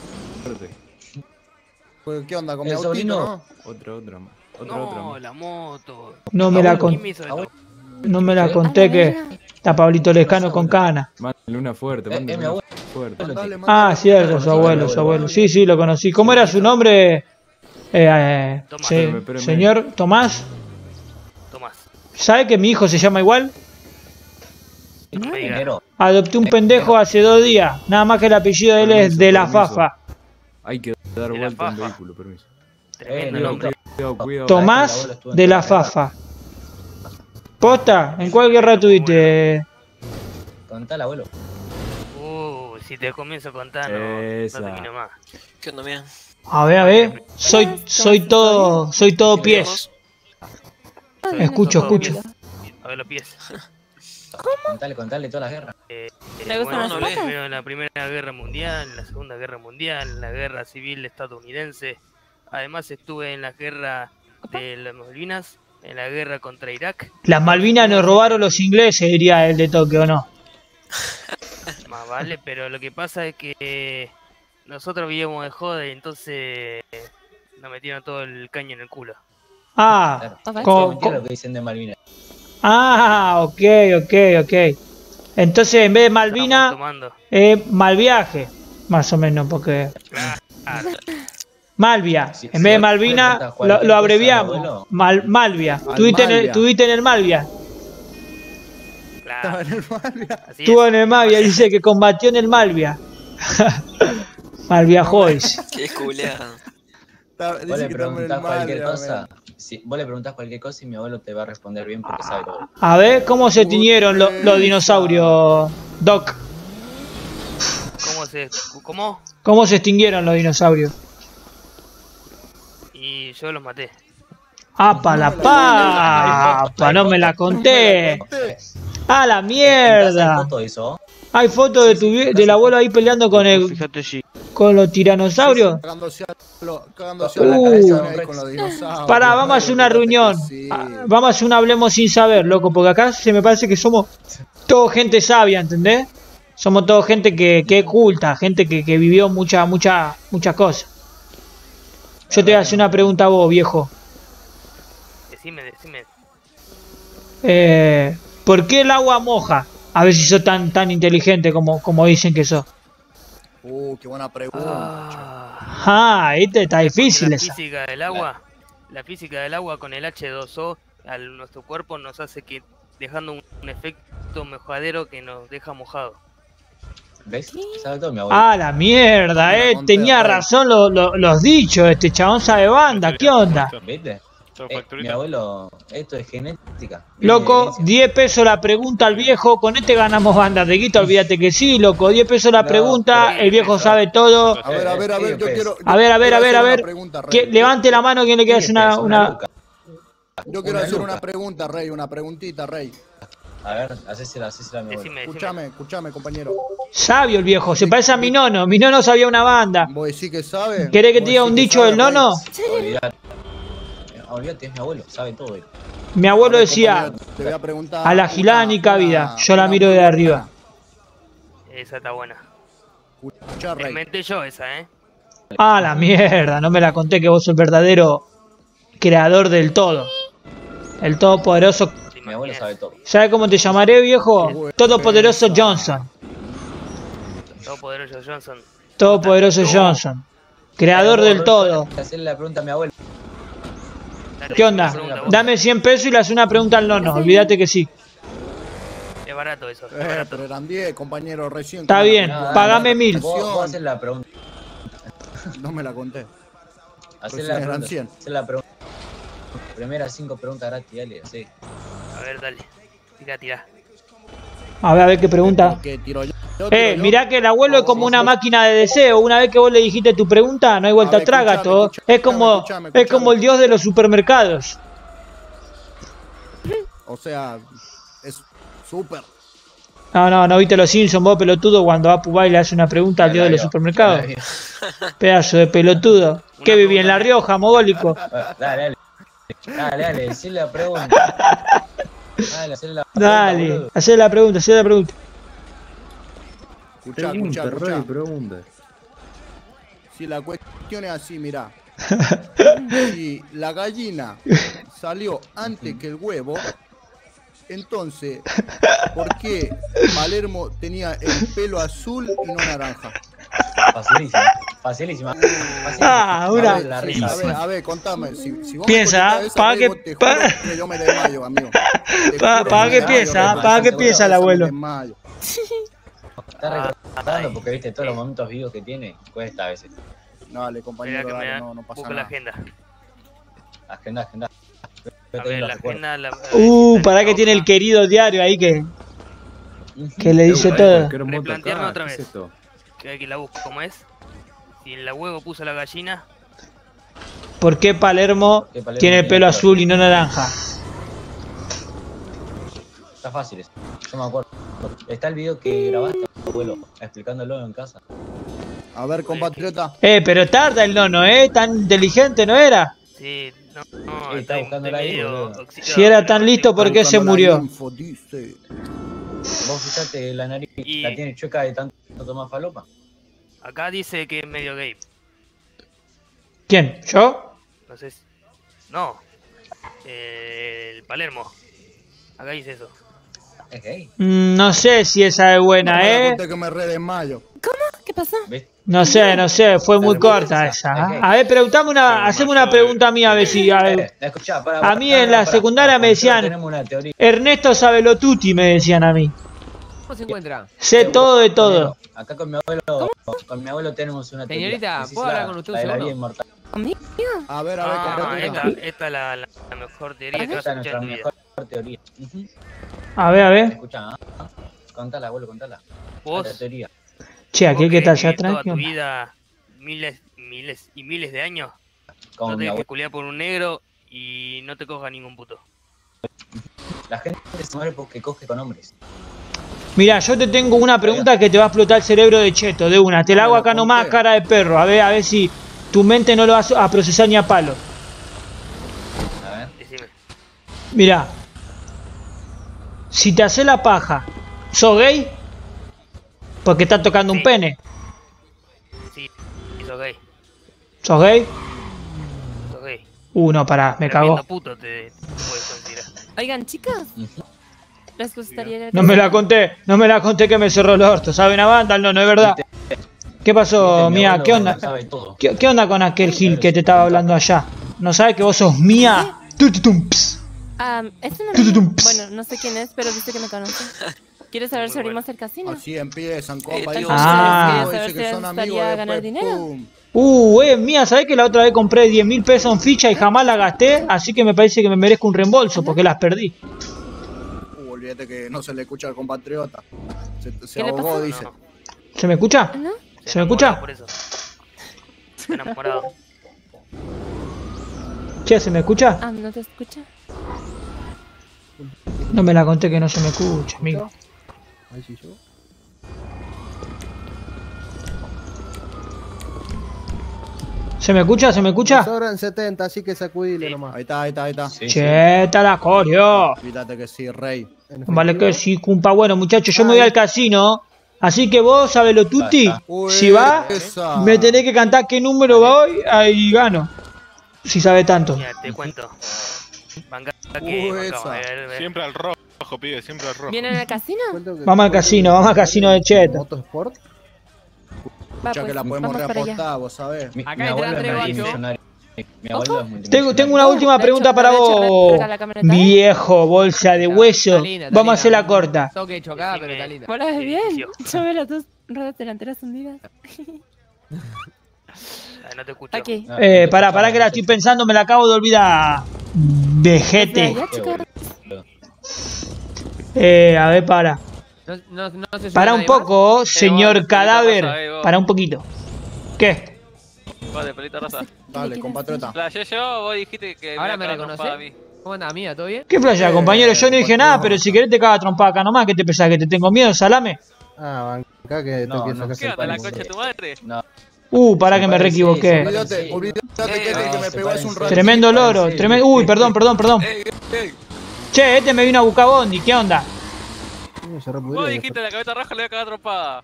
¿Qué onda con mi ¿El autito, sobrino? no? Otra más. No, la moto. No me la conté. No me la conté que está Pablito Lescano con cana. Mándale una fuerte, mi abuelo. fuerte. Ah, cierto, su abuelo. Sí, lo conocí. ¿Cómo era su nombre? Tomás. Sí, Espérame. señor Tomás. Tomás. ¿Sabe que mi hijo se llama igual? No me digas. Dinero. Adopté un pendejo hace 2 días. Nada más que el apellido de él es de la Permiso. Fafa. Hay que dar De la vuelta en faja. vehículo, permiso. Tremendo no, nombre. Cuidado. Tomás de la Fafa. Posta, ¿en cuál guerra tuviste? Contale, abuelo. Si te comienzo a contar, no Esa. termino más. ¿Qué onda, mía? A ver. Soy todo pies. Escucho. A ver los pies. Contale todas las guerras. ¿Le gustan las patas? Primero la Primera Guerra Mundial, la Segunda Guerra Mundial, la Guerra Civil Estadounidense. Además estuve en la Guerra de las Malvinas, en la guerra contra Irak. Las Malvinas nos robaron los ingleses, diría el de Tokio, ¿o no? Más vale, pero lo que pasa es que nosotros vivíamos de joda y entonces nos metieron todo el caño en el culo. Ah, Mentira lo que dicen de Malvinas. ok. Entonces, en vez de Malvina, mal viaje, más o menos, porque... Malvia, en vez de Malvina, lo abreviamos. Malvia. ¿Tuviste en el Malvia? Claro. Estuvo en el Malvia, dice que combatió en el Malvia. Malvia Joyce. Qué culeado. Vos le preguntás cualquier cosa. Vos le preguntás cualquier cosa y mi abuelo te va a responder bien porque sabe todo. A ver, ¿cómo se tiñeron los dinosaurios, Doc? ¿Cómo? ¿Cómo se extinguieron los dinosaurios? Y yo los maté. ¡Apa la papa! No me la conté. ¡A la mierda! ¿Hay fotos del abuelo ahí peleando con los tiranosaurios? Cagándose a la cabeza ahí con los dinosaurios. Pará, vamos a hacer una reunión. Vamos a hacer un hablemos sin saber, loco, porque acá se me parece que somos todo gente sabia, ¿entendés? Somos todo gente que es culta, gente que vivió muchas cosas. Yo te voy a hacer una pregunta a vos, viejo. Decime. ¿Por qué el agua moja? A ver si sos tan inteligente como dicen que sos. Qué buena pregunta. Este está difícil esa. La física del agua con el H2O a nuestro cuerpo nos hace que dejando un efecto mojadero que nos deja mojado. ¿Ves? Sabe todo mi abuelo. La mierda, tenía razón los dichos, este chabón sabe banda, ¿qué onda? ¿Viste? Mi abuelo, esto es genética. Loco, 10 pesos la pregunta al viejo. Con este ganamos banda de guita, olvídate que sí, loco. 10 pesos la pregunta, el viejo sabe todo. A ver, yo quiero. A ver. Levante la mano quien le quiera hacer una. Yo quiero hacer una pregunta, Rey, una preguntita, Rey. A ver, hacésela, mi abuelo. Escuchame, compañero. Sabio el viejo, se parece a mi nono. Mi nono sabía una banda. ¿Vos decís que sabe? ¿Querés que te diga un dicho del nono? Olvídate, es mi abuelo, sabe todo. Mi abuelo decía, te voy a preguntar a la gilada ni cabida, yo la miro de arriba. Esa está buena. Escuchá, Te Rey. inventé yo esa, Ah, la mierda, no me la conté que vos sos el verdadero creador del todo. El todopoderoso. Mi abuelo sabe todo. ¿Sabes cómo te llamaré, viejo? Todopoderoso Johnson. Todopoderoso Johnson. Todopoderoso Johnson. Creador del todo. Hacerle la pregunta a mi abuelo. ¿Qué onda? Dame 100 pesos y le haces una pregunta al nono, olvídate que sí. Es barato eso. Pero eran 10, compañero, recién. Está bien, pagame 1000. Vos haces la pregunta. No me la conté. Hacer la pregunta. Primera 5 preguntas gratis, dale, así. A ver, dale. Tira. A ver qué pregunta. Mirá que el abuelo es como una máquina de deseo. Una vez que vos le dijiste tu pregunta, no hay vuelta atrás, gato. Es como el dios de los supermercados. O sea, es súper. No viste los Simpsons, vos pelotudo, cuando Apu va y le hace una pregunta al dios de los supermercados. Pedazo de pelotudo. ¿Qué vivía en La Rioja, mogólico? Dale, decirle la pregunta. Dale, hacé la pregunta. Escuchá. Si la cuestión es así, mirá. Si la gallina salió antes que el huevo, entonces, ¿por qué Palermo tenía el pelo azul y no naranja? Facilísima. A ver, contame. Si vos piensa, para que yo me desmayo, amigo. Para que piensa el abuelo. Está recordando porque viste todos los momentos vivos que tiene, cuesta a veces. No, dale, compañero, no pasa nada. La agenda. Agenda. A ver, la agenda. Para que tiene el querido diario ahí que le dice todo. Replantearme otra vez. Que la busco, ¿cómo es? Si el huevo puso la gallina. ¿Por qué Palermo tiene el pelo azul y no naranja? Está fácil eso. Yo me acuerdo. Está el video que grabaste, abuelo, explicándolo en casa. A ver, compatriota. Pero tarda el nono, tan inteligente no era. Sí, no, está buscando la video. Si era tan listo, ¿por qué se murió? Vos fijate la nariz, la tiene chueca de tanto tomar falopa. Acá dice que es medio gay. ¿Quién? ¿Yo? No sé si... No. El Palermo. Acá dice eso. ¿Es gay? No sé si esa es buena, Que me redesmayo. ¿Cómo? ¿Qué pasó? No sé, fue muy corta esa. A ver, haceme una pregunta mía, a ver si... A mí en la secundaria me decían, Ernesto Sabelotuti me decían a mí. ¿Cómo se encuentra? Sé todo de todo. Acá con mi abuelo tenemos una teoría. Señorita, ¿puedo hablar con usted un segundo? ¿Conmigo? A ver, esta es la mejor teoría que vas a escuchar en tu vida. Teoría. A ver. Escucha, contala, abuelo, contala. Vos, la teoría. Che, aquí que está ya toda tu tranquilo. vida, miles de años, no te dejes culiar por un negro y no te coja ningún puto. La gente se muere porque coge con hombres. Mira, yo te tengo una pregunta que te va a explotar el cerebro de cheto, de una. Te la hago acá nomás, cara de perro. A ver si tu mente no lo va a procesar ni a palo. A ver, decime. Mira, si te haces la paja, ¿sos gay? Porque estás tocando un pene. Sí, sos gay. ¿Sos gay? Sos gay. No, pará, me cagó. Puto te puedes considerar. Oigan, chicas. ¿Les gustaría? No me la conté que me cerró el orto. ¿Saben a banda? No es verdad. ¿Qué pasó, Mía? ¿Qué onda? ¿Qué onda con aquel Gil que te estaba hablando allá? ¿No sabes que vos sos Mía? Bueno, no sé quién es, pero dice que me conoce. ¿Quieres saber si abrimos el casino? Así empiezan, compa. ¿Quieres saber si les gustaría ganar dinero? Es mía, ¿sabés que la otra vez compré 10.000 pesos en ficha y jamás la gasté? Así que me parece que me merezco un reembolso porque las perdí. Olvídate que no se le escucha al compatriota. Se ¿Qué le ahogó, pasó? dice. No. ¿Se me escucha? ¿No? ¿Se me escucha? Por eso. Enamorado. Che, ¿se me escucha? Ah, ¿no te escucha? No me la conté que no se me escucha, amigo. Ahí sí yo. ¿Se me escucha? ¿Se me escucha? Sobran 70, así que sacudile nomás. Ahí está. Che, está la corio. Fíjate que sí, rey. Vale que sí, cumpa. Bueno, muchachos, yo me voy al casino. Así que vos, sabelo tutti. Si va, me tenés que cantar qué número va hoy. Ahí gano. Si sabe tanto. Mira, te cuento. Banca que Siempre al rojo, pibe, siempre al rojo. ¿Vienen al casino? Vamos al casino de Cheto. Motosport. Va, Ya que pues, la podemos vamos para allá. reapostar, vos sabés. Mi Acá abuelo entra es André multimillonario. Mi abuelo es multimillonario. Tengo una última pregunta para vos. Viejo, bolsa de hueso. Está linda, Vamos a hacer la corta. Toque chocada, pero está linda. ¿Vos la ves bien? Yo veo las dos ruedas delanteras hundidas. No te escucho. Aquí. Pará que la estoy pensando, me la acabo de olvidar. Vejete. Ya, chicos. A ver, para. No se Para un sube nadie poco, señor pelito cadáver. rosa, vos. Para un poquito. ¿Qué? Vos de pelito rosa. Dale, compatriota. Flashé yo, vos dijiste que más. Ahora me me iba a cagar trompada a reconocés. mí. ¿Cómo anda, amiga? ¿Todo bien? ¿Qué playa, compañero? Yo no dije nada, pero si querés te caga trompada acá nomás. ¿Qué te pensás? ¿Que te tengo miedo, salame? Ah, acá que No, te empieza a no. ¿Qué hacer onda la pan. concha de tu madre? No. Pará que me re equivoqué. Olvídate que el que me pegó hace un rato. Tremendo loro, tremendo. Uy, perdón. Che, este me vino a buscar Bondi, ¿qué onda? Vos dijiste la cabeza roja le voy a cagar trompada.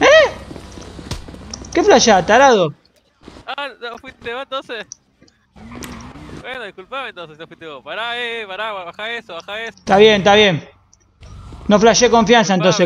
¿Qué playa, tarado? Ah, no fuiste vos entonces. Bueno, disculpame entonces, no fuiste vos. Pará, baja eso. Está bien. No flashé confianza entonces.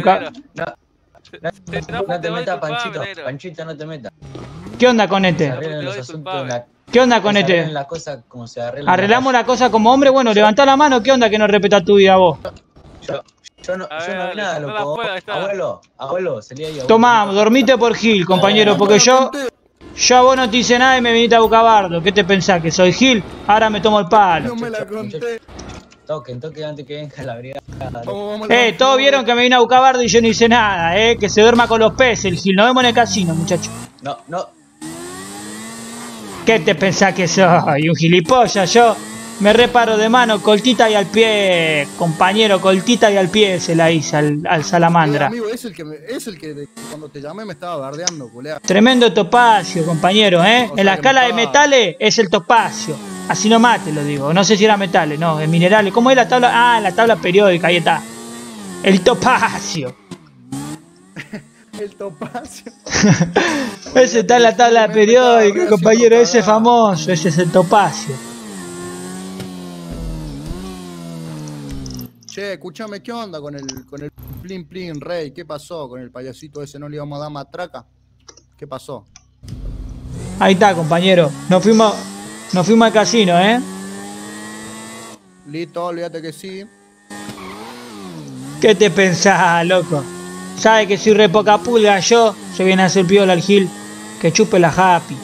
No te metas, Panchito. Panchito, no te metas. ¿Qué onda con Se este? arreglan los asuntos en la... ¿Qué onda con se este? arreglan las cosas como se arreglan. ¿Arreglamos la cosa como hombre? Bueno, levantá la mano. ¿Qué onda que no respetás tu vida vos? Yo no vi nada, no loco. la puedo, Abuelo, salí ahí. abuelo. Tomá, dormite por Gil, compañero, porque yo a vos no te hice nada y me viniste a buscar bardo. ¿Qué te pensás? ¿Que soy Gil? Ahora me tomo el palo. No me la conté. Toquen antes que venga la brigada. Todos vieron que me vine a buscar bardo y yo no hice nada, que se duerma con los peces el Gil. Nos vemos en el casino, muchachos. No. ¿Qué te pensás que soy? ¿Un gilipollas? Yo me reparo de mano, coltita y al pie, compañero, coltita y al pie se la hice al salamandra. Amigo, es el que cuando te llamé me estaba bardeando, culea. Tremendo topacio, compañero, En la escala de metales es el topacio. Así nomás te lo digo. No sé si era metales, no, en minerales. ¿Cómo es la tabla? Ah, la tabla periódica, ahí está. El topacio. El topacio. Ese está en la tabla periódica, compañero, ese famoso, ese es el topacio. Che, escúchame, ¿qué onda con el plin plin rey? ¿Qué pasó con el payasito ese? ¿No le íbamos a dar matraca? ¿Qué pasó? Ahí está, compañero. Nos fuimos al casino, Listo, olvídate que sí. ¿Qué te pensás, loco? Sabe que soy re poca pulga yo. Se viene a hacer piola al Gil. Que chupe la happy.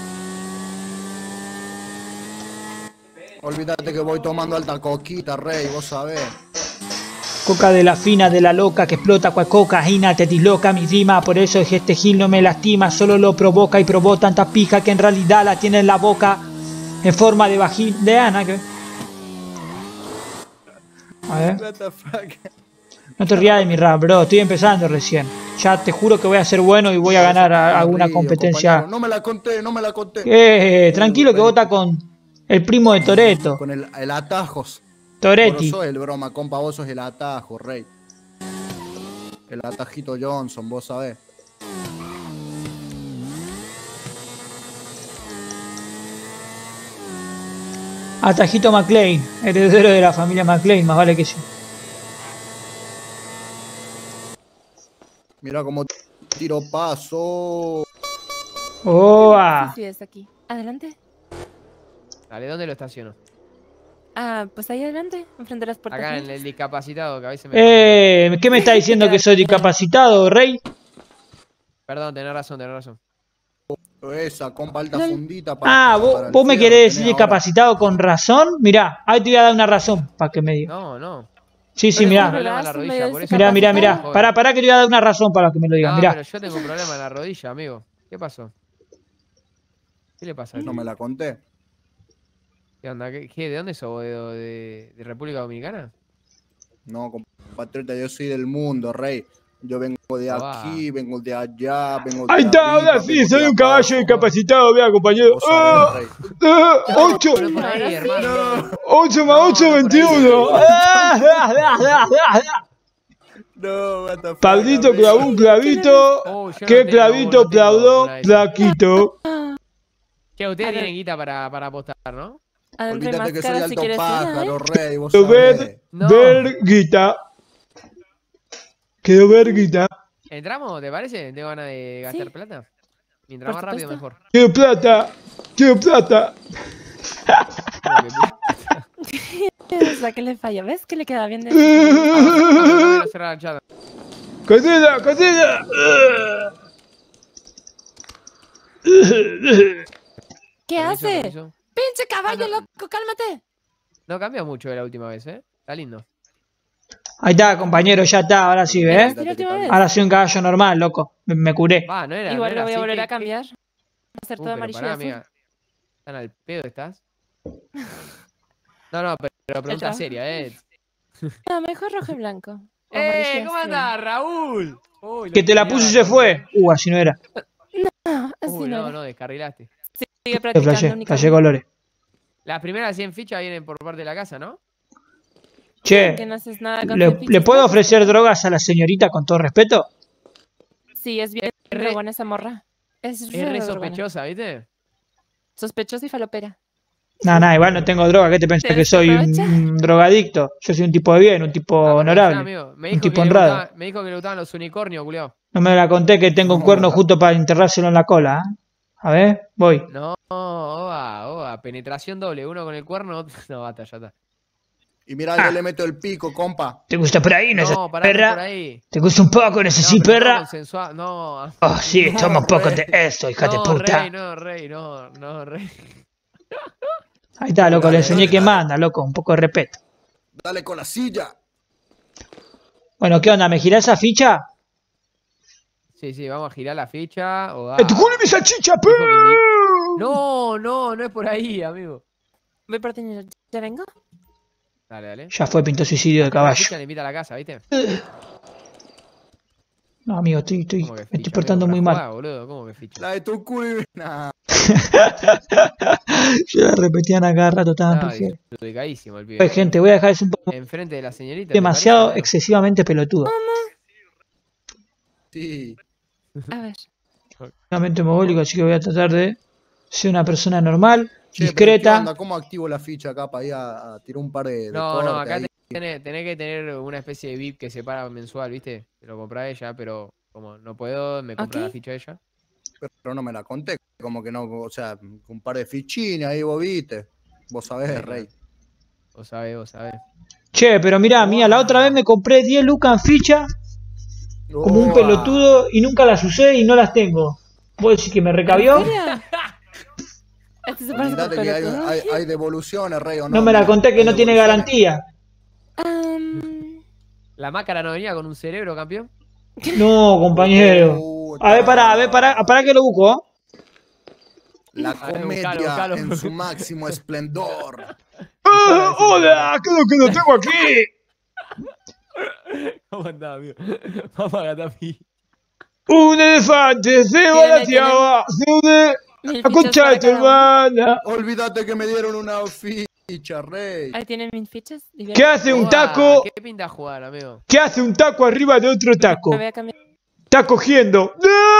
Olvídate que voy tomando alta coquita, rey, vos sabés. Coca de la fina, de la loca, que explota cual cocaína, te disloca mi rima. Por eso es que este Gil no me lastima, solo lo provoca y probó tanta pija que en realidad la tiene en la boca en forma de vagina. De Ana, ¿qué? A ver. No te rías de mi rap, bro, estoy empezando recién. Ya te juro que voy a ser bueno y voy a ganar alguna competencia. No me la conté. Tranquilo que vota con el primo de Toretto. Con el atajos. Toretti. Vos sos el broma, compa, vos sos el atajo, rey. El atajito Johnson, vos sabés. Atajito McLean, heredero de la familia McLean, más vale que sí. Mira cómo tiro paso. ¡Oa! Sí, es aquí. Adelante. Dale, ¿dónde lo estaciono? Ah, pues ahí adelante, enfrente de las puertas. Acá en el discapacitado que a veces me... ¿Qué me está diciendo que soy discapacitado, rey? Perdón, tenés razón. Esa, compa, alta fundita. Vos me querés decir discapacitado con razón. Mirá, ahí te voy a dar una razón para que me digas. No. Sí, mirá. Mirá. Pará que te voy a dar una razón para que me lo digas. Mirá. Pero yo tengo un problema en la rodilla, amigo. ¿Qué pasó? ¿Qué le pasa? No me la conté. ¿Qué onda? ¿De dónde sos? ¿De República Dominicana? No, compatriota, yo soy del mundo, rey. Yo vengo de aquí, vengo de allá, vengo de ahí está, arriba, ahora sí, soy un caballo discapacitado, vea, compañero. 8 más 8, 21. Pablito clavó un clavito. ¿Qué clavito clavó? Plaquito. Che, ustedes tienen guita para apostar, ¿no? Olvídate que soy alto pájaro, rey. Vos verguita. Quedó verguita. ¿Entramos? ¿Te parece? ¿Tengo ganas de gastar plata? Mientras más rápido, mejor. Quiero plata. O sea, que le falla. ¿Ves que le queda bien de ¡Cocina! ¿Qué hace? ¡Pinche caballo, loco! ¡Cálmate! No cambia mucho de la última vez, ¿eh? Está lindo. Ahí está, compañero, ya está, ahora sí, ¿eh? Ahora soy un caballo normal, loco. Me curé. Igual lo voy a volver a cambiar. Va a ser todo amarillo. ¿Tan al pedo estás? No, pero pregunta seria, ¿eh? No, mejor rojo y blanco. ¿Cómo andás, Raúl? Que te la puse y se fue. Así no era. No, así no, descarrilaste. Sigue practicando. Flashé colores. Las primeras 100 fichas vienen por parte de la casa, ¿no? Che, que no haces nada con ¿le puedo ofrecer drogas a la señorita con todo respeto? Sí, es bien buena esa morra. Es re sospechosa, ¿viste? Sospechosa y falopera. Nah, igual no tengo droga. ¿Qué te pensás que soy un drogadicto? Yo soy un tipo de bien, un tipo honorable, un tipo honrado. Me dijo que le gustaban los unicornios, culiao. No me la conté que tengo un cuerno justo para enterrárselo en la cola, ¿eh? A ver, voy. No, oa, penetración doble, uno con el cuerno, no, basta, ya está. Y mirá, yo le meto el pico, compa. ¿Te gusta por ahí? No, perra. Por ahí. ¿Te gusta un poco? ¿No sí, perra? No. Oh, sí, toma un poco de esto, hija de puta. Rey. Ahí está, loco, le enseñé que manda, loco, un poco de respeto. Dale con la silla. Bueno, ¿qué onda? ¿Me girás esa ficha? Sí, vamos a girar la ficha. ¡Tu culo y mi salchicha, pe! No es por ahí, amigo. Voy por ti, ¿ya vengo? Dale. Ya fue, pintó suicidio de caballo. Le invita a la casa, ¿viste? No, amigo, me estoy portando muy mal. Boludo, ¿cómo que ficha? La de tu culo y... Nah. Yo la repetían a cada rato, estaban dedicadísimo el pibe. Oye, gente, voy a dejar eso un poco... Enfrente de la señorita. Demasiado excesivamente pelotudo. Sí. A ver. Extremadamente mogólico, así que voy a tratar de ser una persona normal, Che, discreta. Onda, ¿cómo activo la ficha acá para ir a tirar un par de No, acá ahí? tenés que tener una especie de VIP que se para mensual, ¿viste? Te lo compra ella, pero como no puedo, me compra la ficha ella. Pero no me la conté, como que no, o sea, un par de fichines ahí vos viste. Vos sabés, rey. Vos sabés. Che, pero mirá, la otra vez me compré 10 lucas en ficha como un pelotudo y nunca las usé y no las tengo. ¿Vos decís que me recabió? Que hay devoluciones, rey, ¿o no? No me la conté que no tiene garantía. ¿La máscara no venía con un cerebro, campeón? No, compañero. A ver, pará que lo busco. La comedia buscalo. En su máximo esplendor. ¡Hola! ¿Qué es lo que no tengo aquí? ¿Cómo andás, amigo? Vamos a Gatapi. Un elefante se balateaba. La concha de tu hermana. Olvídate que me dieron una ficha, rey. Ahí tienen mis fichas. ¿Qué hace un taco? ¿Qué pinta jugar, amigo? ¿Qué hace un taco arriba de otro taco? Me voy a cambiar. Está cogiendo.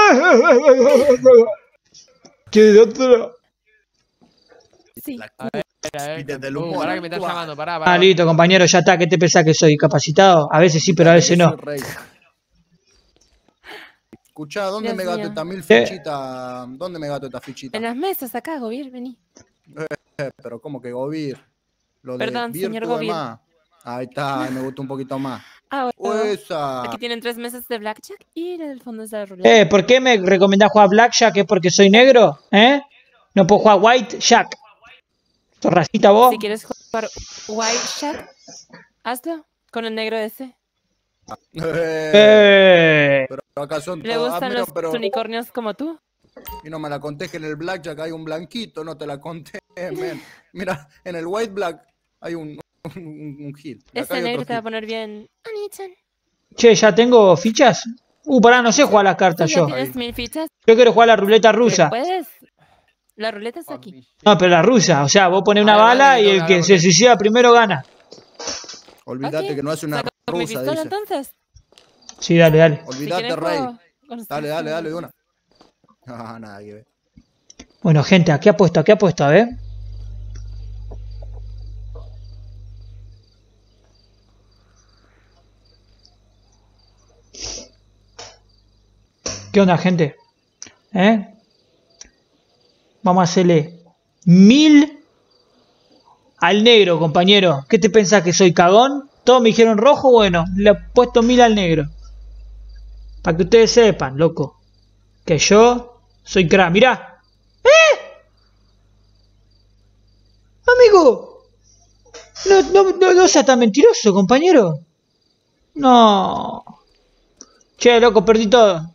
¿Qué de otro? Sí. Desde el pará que me estás llamando, pará. Listo, compañero, ya está. ¿Qué te pensás que soy? ¿Discapacitado? A veces sí, pero a veces no. Escuchá, ¿dónde me gasto estas 1000 fichitas? ¿Dónde me gasto estas fichitas? En las mesas acá, Govir, vení. Pero ¿cómo que Govir? Perdón, señor Govir. Ahí está, me gustó un poquito más. Ah, Esa. aquí tienen 3 mesas de blackjack y en el fondo es la ruleta. ¿Por qué me recomendás jugar Blackjack? ¿Es porque soy negro? No puedo jugar White Jack. ¿Sos racista vos? Si quieres jugar white jack, hazlo con el negro ese. Pero acá son ¿Le todos. gustan los unicornios como tú? Y no me la conté que en el blackjack hay un blanquito, no te la conté, man. Mira, en el white black hay un gil. Este negro te va a poner bien. Anichan. Che, ¿ya tengo fichas? Pará, no sé jugar las cartas yo. ¿Tienes 1000 fichas? Yo quiero jugar la ruleta rusa. ¿Puedes? La ruleta está aquí. No, pero la rusa. O sea, vos ponés una bala y el que se suicida primero gana. Olvídate que no hace una ¿Saco mi rusa, pistola dice. entonces? Sí, dale. Olvídate, Si Rey. quieres, Dale, de una. Nada que ver. Bueno, gente, ¿a qué apuesto? A ver. ¿Qué onda, gente? Vamos a hacerle 1000 al negro, compañero. ¿Qué te pensás, que soy cagón? Todos me dijeron rojo, bueno, le he puesto 1000 al negro. Para que ustedes sepan, loco, que yo soy crack. Mirá. Amigo. No seas tan mentiroso, compañero. No. Che, loco, perdí todo.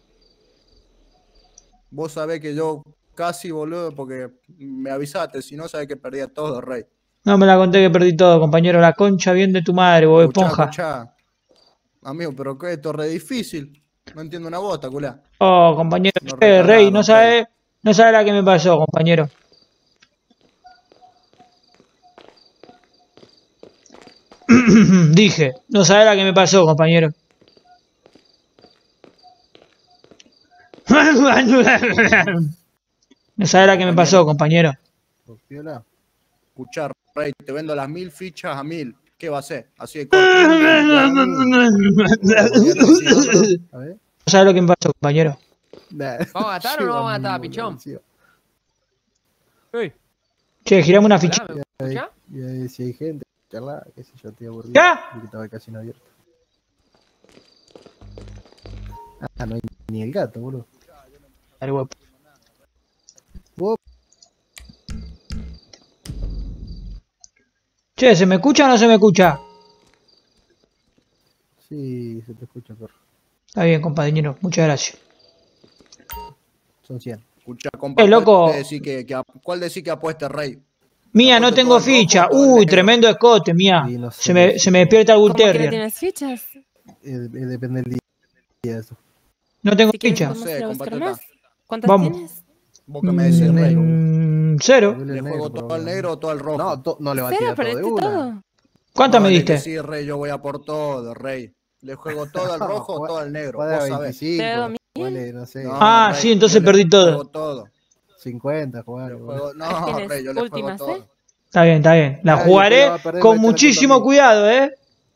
Vos sabés que yo casi, boludo, porque me avisaste, si no sabés que perdía todo, Rey. No me la conté que perdí todo, compañero. La concha bien de tu madre, Bob Esponja. Escuchá. Amigo, pero que esto es re difícil. No entiendo una bota, culá. Oh, compañero. Rey, no sabe la que me pasó, compañero. Dije, no sabe la que me pasó, compañero. No sabe la que me pasó, compañero. Escuchá, Rey, te vendo las 1000 fichas a 1000. ¿Qué va a hacer? Así de No sabe lo que me pasó, compañero. ¿Vamos a matar o no vamos a matar, pichón? Che, girame una ficha. Y si hay gente, charla, qué sé yo, estoy aburrido. ¿Ya? Y que estaba el casino abierto. Ah, no hay ni el gato, boludo. Dale, guapo. Che, ¿se me escucha o no se me escucha? Sí, se te escucha, perro. Está bien, compañero. Muchas gracias. Son 100. Escuchá, compa, loco. ¿Cuál decís que apueste, Rey? Mía, no tengo ficha. Uy, tremendo escote, mía. Sí, no sé. Se me despierta el Bull ¿Cómo que no Terrier. tienes fichas? Depende del día, eso. No tengo Si quieres, ficha. podemos ir a buscar compatriota. más. ¿Cuántas Vamos. tienes? Vos que me decís, Rey. 0. ¿Le juego todo al negro o todo al rojo? No le va a Cero, tirar todo de perdiste una. todo. ¿Cuántas me Dale diste? que sí, Rey, yo voy a por todo, Rey. ¿Le juego todo al rojo o todo al negro? Va de Vos sabés. 25, Te doy 1000. vale, no sé. Ah, Rey, sí, entonces yo le perdí todo. juego todo. 50, jugar. Le juego- Ahí No, tienes Rey, yo le juego últimas, todo. Está bien, está bien. La Ay, jugaré después la va a perder, con vete a la muchísimo contra mí. cuidado,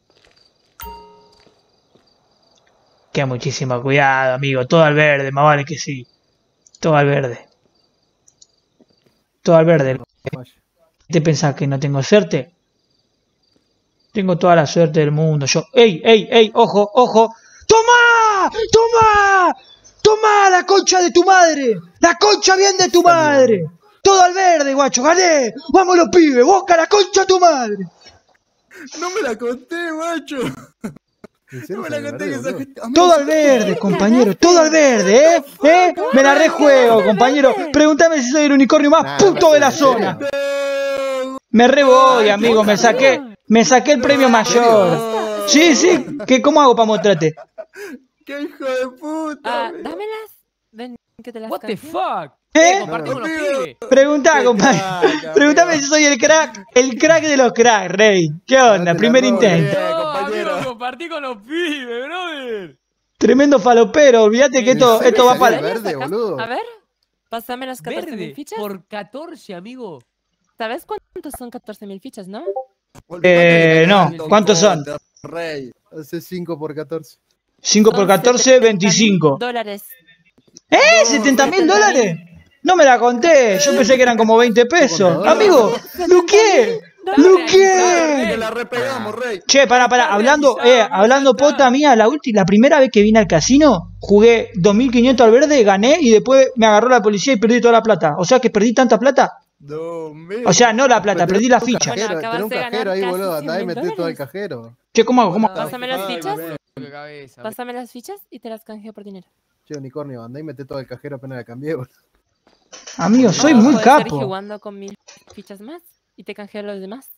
Que muchísimo cuidado, amigo. Todo al verde, más vale que sí. Todo al verde. Todo al verde. ¿Te pensás que no tengo suerte? Tengo toda la suerte del mundo. Yo. ¡Ey! ¡Ojo! ¡Toma! ¡Toma! ¡Toma la concha de tu madre! ¡La concha bien de tu madre! Todo al verde, guacho. ¡Gané! ¡Vamos los pibes! ¡Boca la concha de tu madre! No me la conté, macho. No me la conté que sacaste. Todo al verde, compañero, todo al verde, Me la rejuego, compañero. Pregúntame si soy el unicornio más puto de la zona. Me re voy, amigo, me saqué el premio mayor. Sí, ¿cómo hago para mostrarte? ¡Qué hijo de puta! Dámelas. Ven, que te las What the cambio. fuck? Compartí con los pibes. Preguntá, compañero. Pregúntame si soy el crack de los cracks, Rey. ¿Qué onda? Primer intento. No, amigo, compartí con los pibes, brother. Tremendo falopero, olvídate que esto va para... verde, boludo. A ver, pásame las 14.000 Verde, fichas. por 14, amigo. ¿Sabes cuántos son 14.000 fichas, no? No, ¿cuántos son? Rey. Hace 5 por 14. 5 por 14, 25. $. ¿70.000 dólares? No me la conté, yo pensé que eran como 20 pesos. Amigo, Luque, ¡Luque! Que la repegamos, rey. Che, pará, hablando pota mía, la primera vez que vine al casino, jugué 2.500 al verde, gané y después me agarró la policía y perdí toda la plata. O sea que perdí tanta plata. O sea, no la plata, perdí la ficha. Tenés un cajero ahí, boludo, andá y metés todo el cajero. Che, ¿cómo hago? Pásame las fichas. Pásame las fichas y te las canjeo por dinero. Che, unicornio, andá y metés todo el cajero apenas la cambié, boludo. Amigo, soy muy capo. Estoy jugando con 1000 fichas más y te canjeo los demás.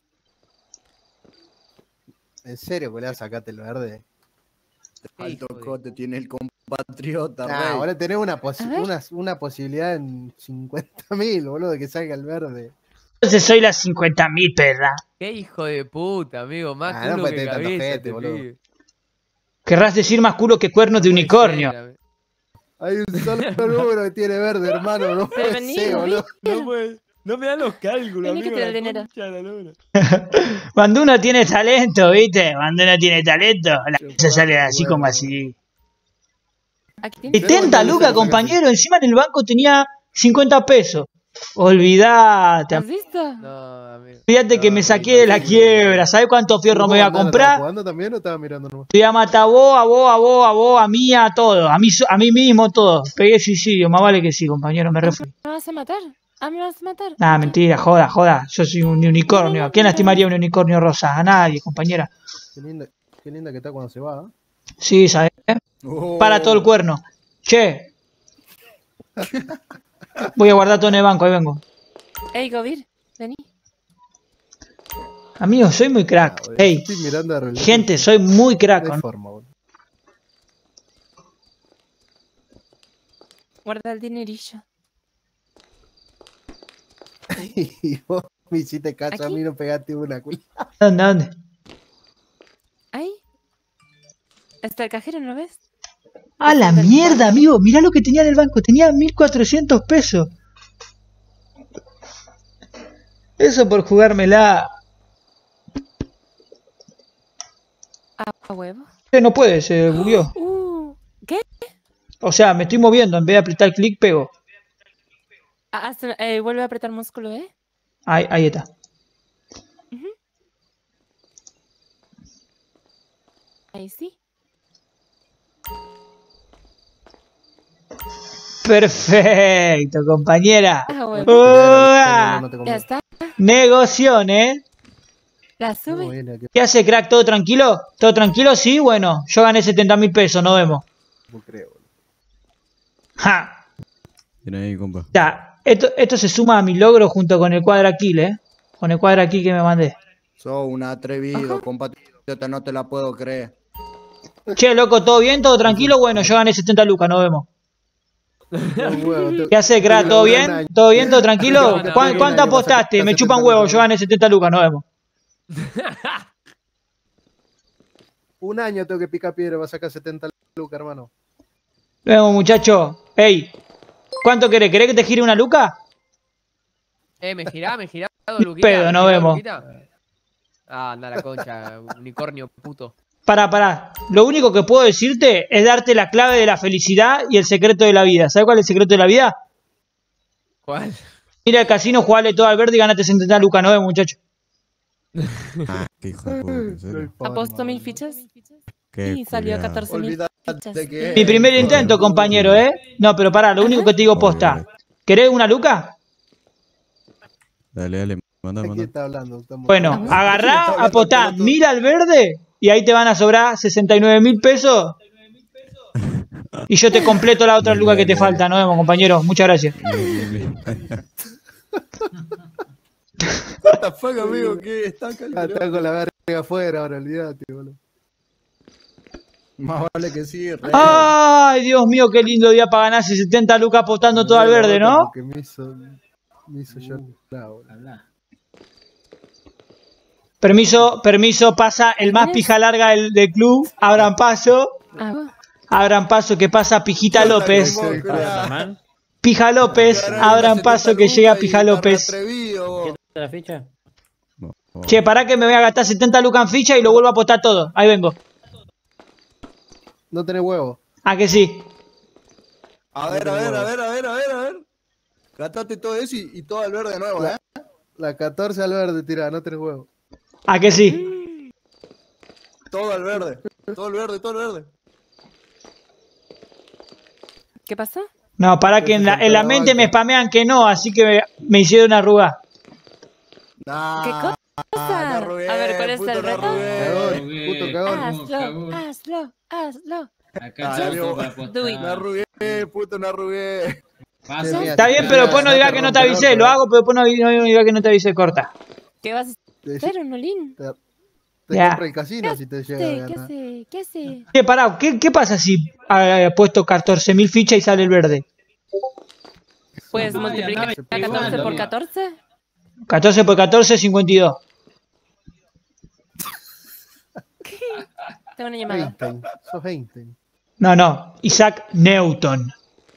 ¿En serio, boludo? Sacate el verde. Alto cote tiene el compatriota, rey. Ahora tenés una posibilidad en 50.000, boludo, de que salga el verde. Entonces soy las 50.000, perra. Qué hijo de puta, amigo. Más culo no puede que tener tanta cabeza, gente, boludo. Querrás decir más culo que cuernos de unicornio. Hay un solo número que tiene verde, hermano. No puede ser, boludo. No me dan los cálculos, Vení amigo. que te doy dinero. Cuando uno tiene talento, ¿viste? Cuando uno tiene talento, la cosa sale así como así. 70 lucas, compañero. Encima en el banco tenía 50 pesos. Olvidate. ¿Has visto? No, amigo. Olvídate que me saqué de la quiebra. ¿Sabes cuánto fierro me voy a comprar? ¿Jugando también o estaba mirando nomás? Te voy a matar a vos, a mí, a todo. A mí mismo, todo. Pegué suicidio. Más vale que sí, compañero. Me refugio. ¿Me vas a matar? ¿Me vas a matar? Nah, mentira, joda. Yo soy un unicornio. ¿A quién lastimaría un unicornio rosa? A nadie, compañera. Qué linda que está cuando se va, ¿eh? Sí, ¿sabes? Para todo el cuerno. Che. Voy a guardar todo en el banco, ahí vengo. Ey, Govir, vení. Amigo, soy muy crack. Ey, gente, soy muy crack. ¿No? Guarda el dinerillo. Y vos me hiciste caso, a mí no pegaste una culia. ¿Dónde? Ahí. Está el cajero, ¿no ves? ¡A la mierda, amigo! Mirá lo que tenía en el banco. Tenía 1.400 pesos. Eso por jugármela. ¿A huevo? No puede, se bugueó. ¿Qué? O sea, me estoy moviendo. En vez de apretar clic, pego. Vuelve a apretar músculo, ¿eh? Ahí está. Ahí sí. Perfecto, compañera. Bueno. Ya está. Negoción, ¿eh? La sube. ¿Qué hace, crack? ¿Todo tranquilo? ¿Todo tranquilo? Sí, bueno. Yo gané 70.000 pesos, nos vemos. No creo. Ja. Ven ahí, compa. Ya, esto se suma a mi logro junto con el cuadraquil, ¿eh? Con el cuadraquil que me mandé. Sos un atrevido, compatriota, no te la puedo creer. Che, loco, ¿todo bien? ¿Todo tranquilo? Bueno, yo gané 70 lucas, nos vemos. ¿Qué hace, crack? ¿Todo bien? ¿Todo bien? ¿Todo tranquilo? ¿Cuánto apostaste? Me chupan huevos, yo gané 70 lucas, nos vemos. Un año tengo que picar piedra, va a sacar 70 lucas, hermano. Nos vemos, muchachos. Ey, ¿cuánto querés? ¿Querés que te gire una luca? Me girá, Luquita. Pedo, nos vemos. Anda la concha, unicornio puto. Pará. Lo único que puedo decirte es darte la clave de la felicidad y el secreto de la vida. ¿Sabes cuál es el secreto de la vida? ¿Cuál? Ir al casino, jugarle todo al verde y ganate 70 lucas. Nos vemos, muchachos. Qué hijo de puta, ¿en serio? Apostó 1000 fichas Qué y salió culiao. 14.000 fichas. Mi primer intento, compañero, ¿eh? No, pero pará, lo único que te digo posta. ¿Querés una luca? Dale, manda. ¿De qué está hablando? Bueno, agarrá, apostá 1000 al verde y ahí te van a sobrar 69.000 pesos. Y yo te completo la otra luca que te falta. Nos vemos, compañero. Muchas gracias. What the fuck, amigo, ¿qué está caliente? Está con la verga afuera ahora, olvídate, boludo. Más vale que sí, rey. Ay, Dios mío, qué lindo día para ganarse 70 lucas apostando todo al verde, ¿no? Porque me hizo yo Permiso, pasa el más pija larga del club. Abran paso, que pasa Pijita López. Pija López, abran paso que llega Pija López. ¿La ficha? Che, pará que me voy a gastar 70 lucas en ficha y lo vuelvo a apostar todo. Ahí vengo. No tenés huevo. Ah, que sí. A ver. Gastate todo eso y todo el verde de nuevo, ¿eh? La 14 al verde, tira, no tenés huevo. ¿A que sí? Todo al verde. Todo el verde, todo el verde. ¿Qué pasó? No, para que en la mente me spamean que no, así que me hicieron arrugar. Nah, ¿Qué cosa? me arrugué, A ver, ¿cuál es puto, el me reto? arrugué. Puto cagón. Hazlo. Acá Dale, Choco amigo. va a apostar. Do it. Me arrugué, puto, me arrugué. Pasa. Está bien, pero después no digas que no te avisé. Lo hago, pero después no digas que no te avisé. Corta. ¿Qué vas a hacer, Onolín? Te Ya. compra el casino si te llega a ganar. ¿Qué hace? Che, pará, ¿qué pasa si puesto 14.000 fichas y sale el verde? Pues multiplicar 14 por 14. 14 por 14, 52. Tengo una llamada. Einstein. Sos Einstein. No. Isaac Newton.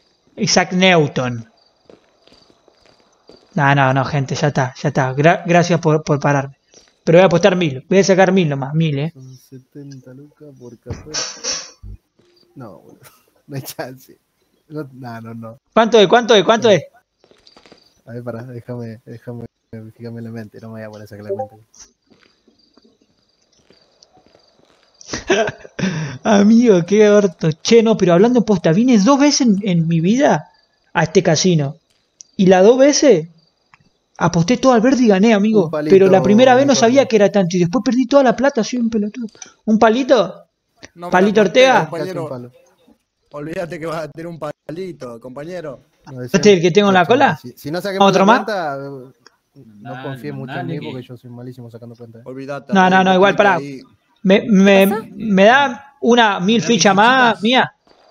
No, gente, ya está. Gracias por pararme. Pero voy a apostar 1000. Voy a sacar 1000 nomás, 1000, Son 70 lucas por 14. No, boludo. No hay chance. No. ¿Cuánto es? A ver, pará, déjame fijarme en la mente. No me voy a poner a sacar la mente. Amigo, qué orto. Che, no, pero hablando en posta, vine 2 veces en mi vida a este casino. Y las 2 veces aposté todo al verde y gané, amigo. Pero la primera vez no sabía que era tanto. Y después perdí toda la plata, soy un pelotudo. ¿Un palito? No, ¿Palito Ortega? Compañero, olvídate que vas a tener un palito, compañero. ¿Este es el que tengo en la cola? Si no saquemos ¿Otro la más? cuenta, no confíes mucho en mí porque yo soy malísimo sacando cuenta. Olvídate. No, igual, pará. ¿Me da una 1000 fichas más mía?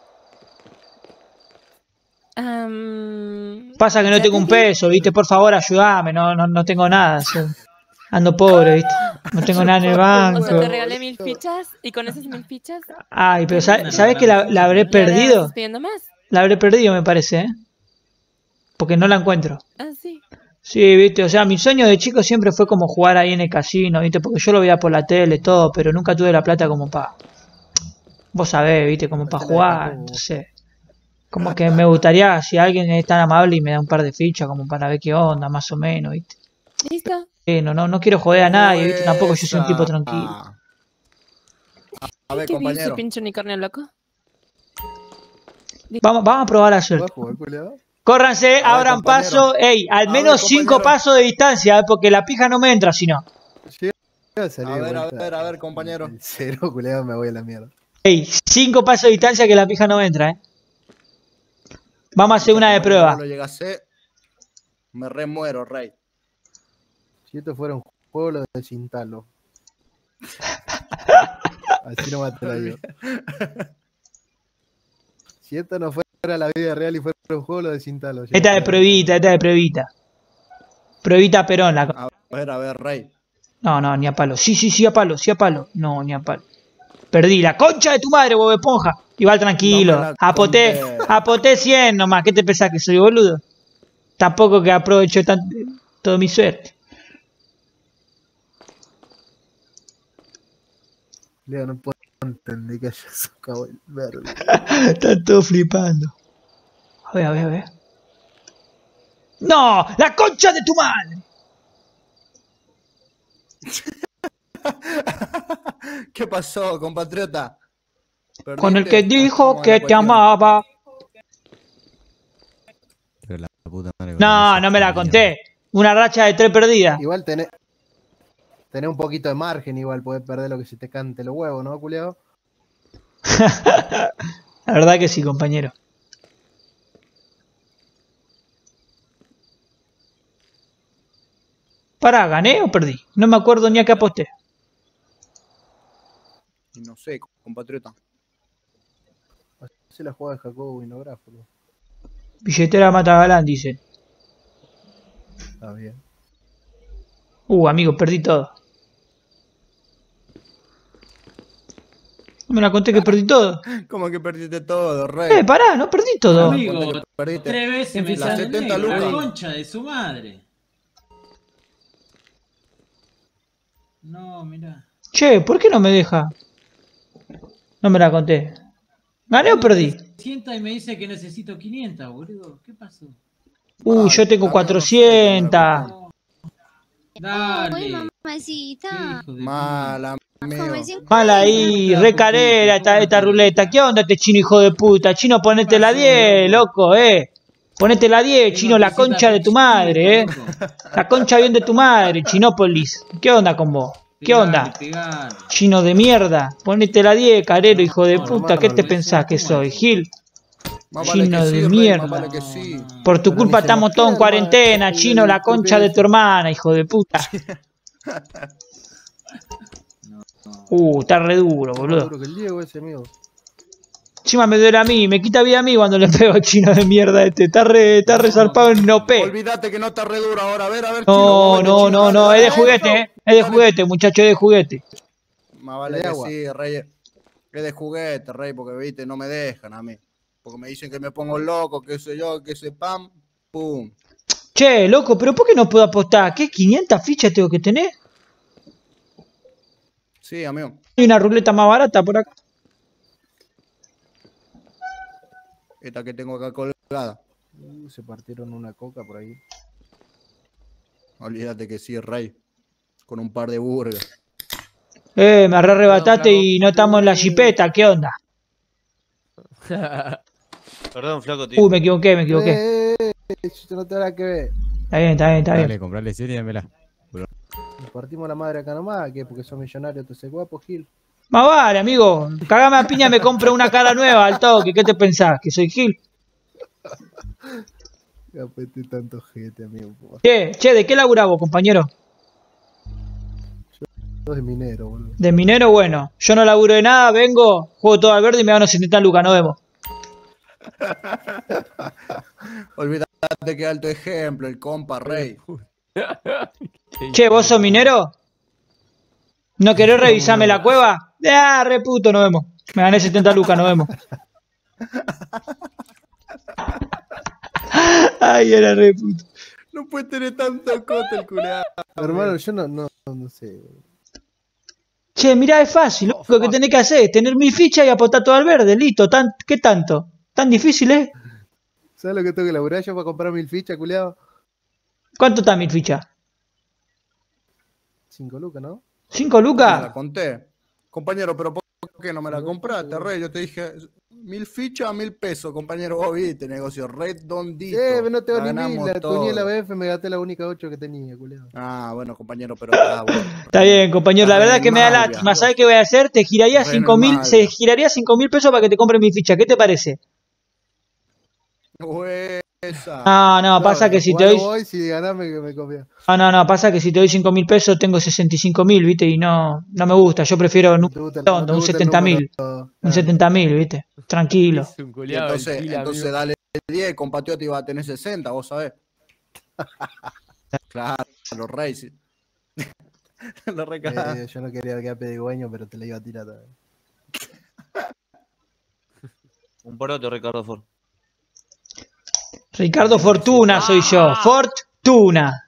Pasa que no tengo un peso, ¿viste? Por favor, ayúdame. No tengo nada. Ando pobre, ¿viste? No tengo nada en el banco. O sea, te regalé 1000 fichas y con esas 1000 fichas. Ay, pero ¿sabes que la habré perdido? ¿Estás pidiendo más? La habré perdido, me parece, ¿eh? Porque no la encuentro. Ah, sí. Sí, viste, o sea, mi sueño de chico siempre fue como jugar ahí en el casino, viste, porque yo lo veía por la tele, todo, pero nunca tuve la plata como para... Vos sabés, viste, como para jugar, entonces... Como que me gustaría, si alguien es tan amable y me da un par de fichas, como para ver qué onda, más o menos, viste. ¿Listo? No quiero joder a nadie, viste, tampoco yo soy un tipo tranquilo. A ver, ¿Qué vi ese compañero. pinche unicornio loco? Vamos a probar la suerte. Córranse, abran paso, al menos 5 pasos de distancia, porque la pija no me entra si no. A ver, compañero. El cero, culeado, me voy a la mierda. 5 pasos de distancia que la pija no me entra, Vamos a hacer una de prueba. No llegase, me remuero, rey. Si esto fuera un juego, lo desinstalo. Así no te la digo. Si esto no fuera la vida real y fuera un juego, lo desinstalo. Esta de pruebita. Pruebita Perón. A ver, rey. No, ni a palo. Sí, a palo. No, ni a palo. Perdí. La concha de tu madre, Bob Esponja. Igual tranquilo. Apoté 100 nomás. ¿Qué te pensás que soy, boludo? Tampoco que aprovecho todo mi suerte. Leo, no puedo entender que haya sacado el verde. Están todos flipando. A ver. ¡No! ¡La concha de tu madre! ¿Qué pasó, compatriota? Con el que dijo que te amaba. No me la conté. Una racha de 3 perdidas. Igual tenés un poquito de margen, igual podés perder lo que se te cante los huevos, ¿no, culiao? La verdad que sí, compañero. Pará, ¿gané o perdí? No me acuerdo ni a qué aposté. No sé, compatriota. Así la jugada de Jacobo Vinográfolo. Billetera Matagalán, dicen. Está bien. Amigo, perdí todo. No me la conté que perdí todo. ¿Cómo que perdiste todo, rey? Pará, no perdí todo. Amigo, Perdiste 3 veces me las 70 la lucas. concha de su madre. No, mirá. Che, ¿por qué no me deja? No me la conté. ¿Gané o perdí? Sienta y me dice que necesito 500, boludo. ¿Qué pasó? Yo tengo 400. Dale. Uy, mamacita. Mala, Mala ahí, re carera esta ruleta. ¿Qué onda este chino, hijo de puta? Chino, ponete la 10, loco, Ponete la 10, chino, la concha de tu madre, La concha bien de tu madre, Chinópolis. ¿Qué onda con vos? ¿Qué onda? Chino de mierda. Ponete la 10, carero, hijo de puta. ¿Qué te pensás que soy, Gil? Chino de mierda. Por tu culpa estamos todos en cuarentena, chino, la concha de tu hermana, hijo de puta. Está re duro, boludo. Encima me duele a mí, me quita vida a mí cuando le pego al chino de mierda este. Está re zarpado en OP. Olvídate que no está re duro ahora, a ver. No, es de juguete, es de juguete, muchacho, es de juguete. Más vale que sí, rey. Es de juguete, rey, porque viste, no me dejan a mí. Porque me dicen que me pongo loco, que soy yo, que soy pam, pum. Che, loco, pero ¿por qué no puedo apostar? ¿Qué? ¿500 fichas tengo que tener? Sí, amigo. Hay una ruleta más barata por acá. Esta que tengo acá colgada. Se partieron una coca por ahí. Olvídate que sí, rey. Con un par de burgers. Me arrebataste y no estamos en la jipeta, ¿qué onda? Perdón, flaco, tío. Me equivoqué. Yo no tengo nada que ver. Está bien. Dale, comprarle 7 y dámela. Nos partimos la madre acá nomás, ¿qué? Porque son millonarios, te sé guapo, Gil. Más vale, amigo. Cagame a piña, me compro una cara nueva al toque. ¿Qué te pensás? ¿Que soy Gil? Ya pete tanto gente, amigo. Che, ¿de qué laburás vos, compañero? Yo de minero, boludo. De minero, bueno. Yo no laburo de nada, vengo, juego todo al verde y me gano 70 lucas, nos vemos. Olvídate que alto ejemplo, el compa rey. Che, ¿vos sos minero? ¿No querés revisarme la cueva? Re puto, nos vemos. Me gané 70 lucas, nos vemos. Ay, era re puto. No puede tener tanto cote el culeado. Hermano, yo no sé. Che, mirá, es fácil. Lo que tenés que hacer es tener 1000 fichas y apostar todo al verde. Listo. ¿Qué tanto? ¿Tan difícil, ¿Sabes lo que tengo que laburar yo para comprar 1000 fichas, culeado? ¿Cuánto está 1000 fichas? 5 lucas, ¿no? ¿5 lucas? Me la conté. Compañero, pero ¿por qué no me la compraste, rey? Yo te dije 1000 fichas a 1000 pesos, compañero. Vos viste, negocio redondito. No tengo ni 1000. La tuñé la BF, me gasté la única 8 que tenía, culeado. Bueno, compañero, pero está bien, compañero. La verdad que me da lástima. ¿Sabes qué voy a hacer? Te giraría 5.000. Se giraría 5.000 pesos para que te compre 1000 fichas. ¿Qué te parece? No, pasa que si te doy... Si ganás me confío. No, pasa que si te doy 5.000 pesos tengo 65.000, ¿viste? Y no me gusta. Yo prefiero un 70.000. Un 70.000, ¿viste? Tranquilo. Entonces dale 10, compatriota, y va a tener 60, vos sabés. Claro, los reyes. Los recados. Yo no quería quedar pedigüeño, pero te la iba a tirar también. Un poroto, Ricardo Ford. Ricardo Fortuna soy yo. Fortuna,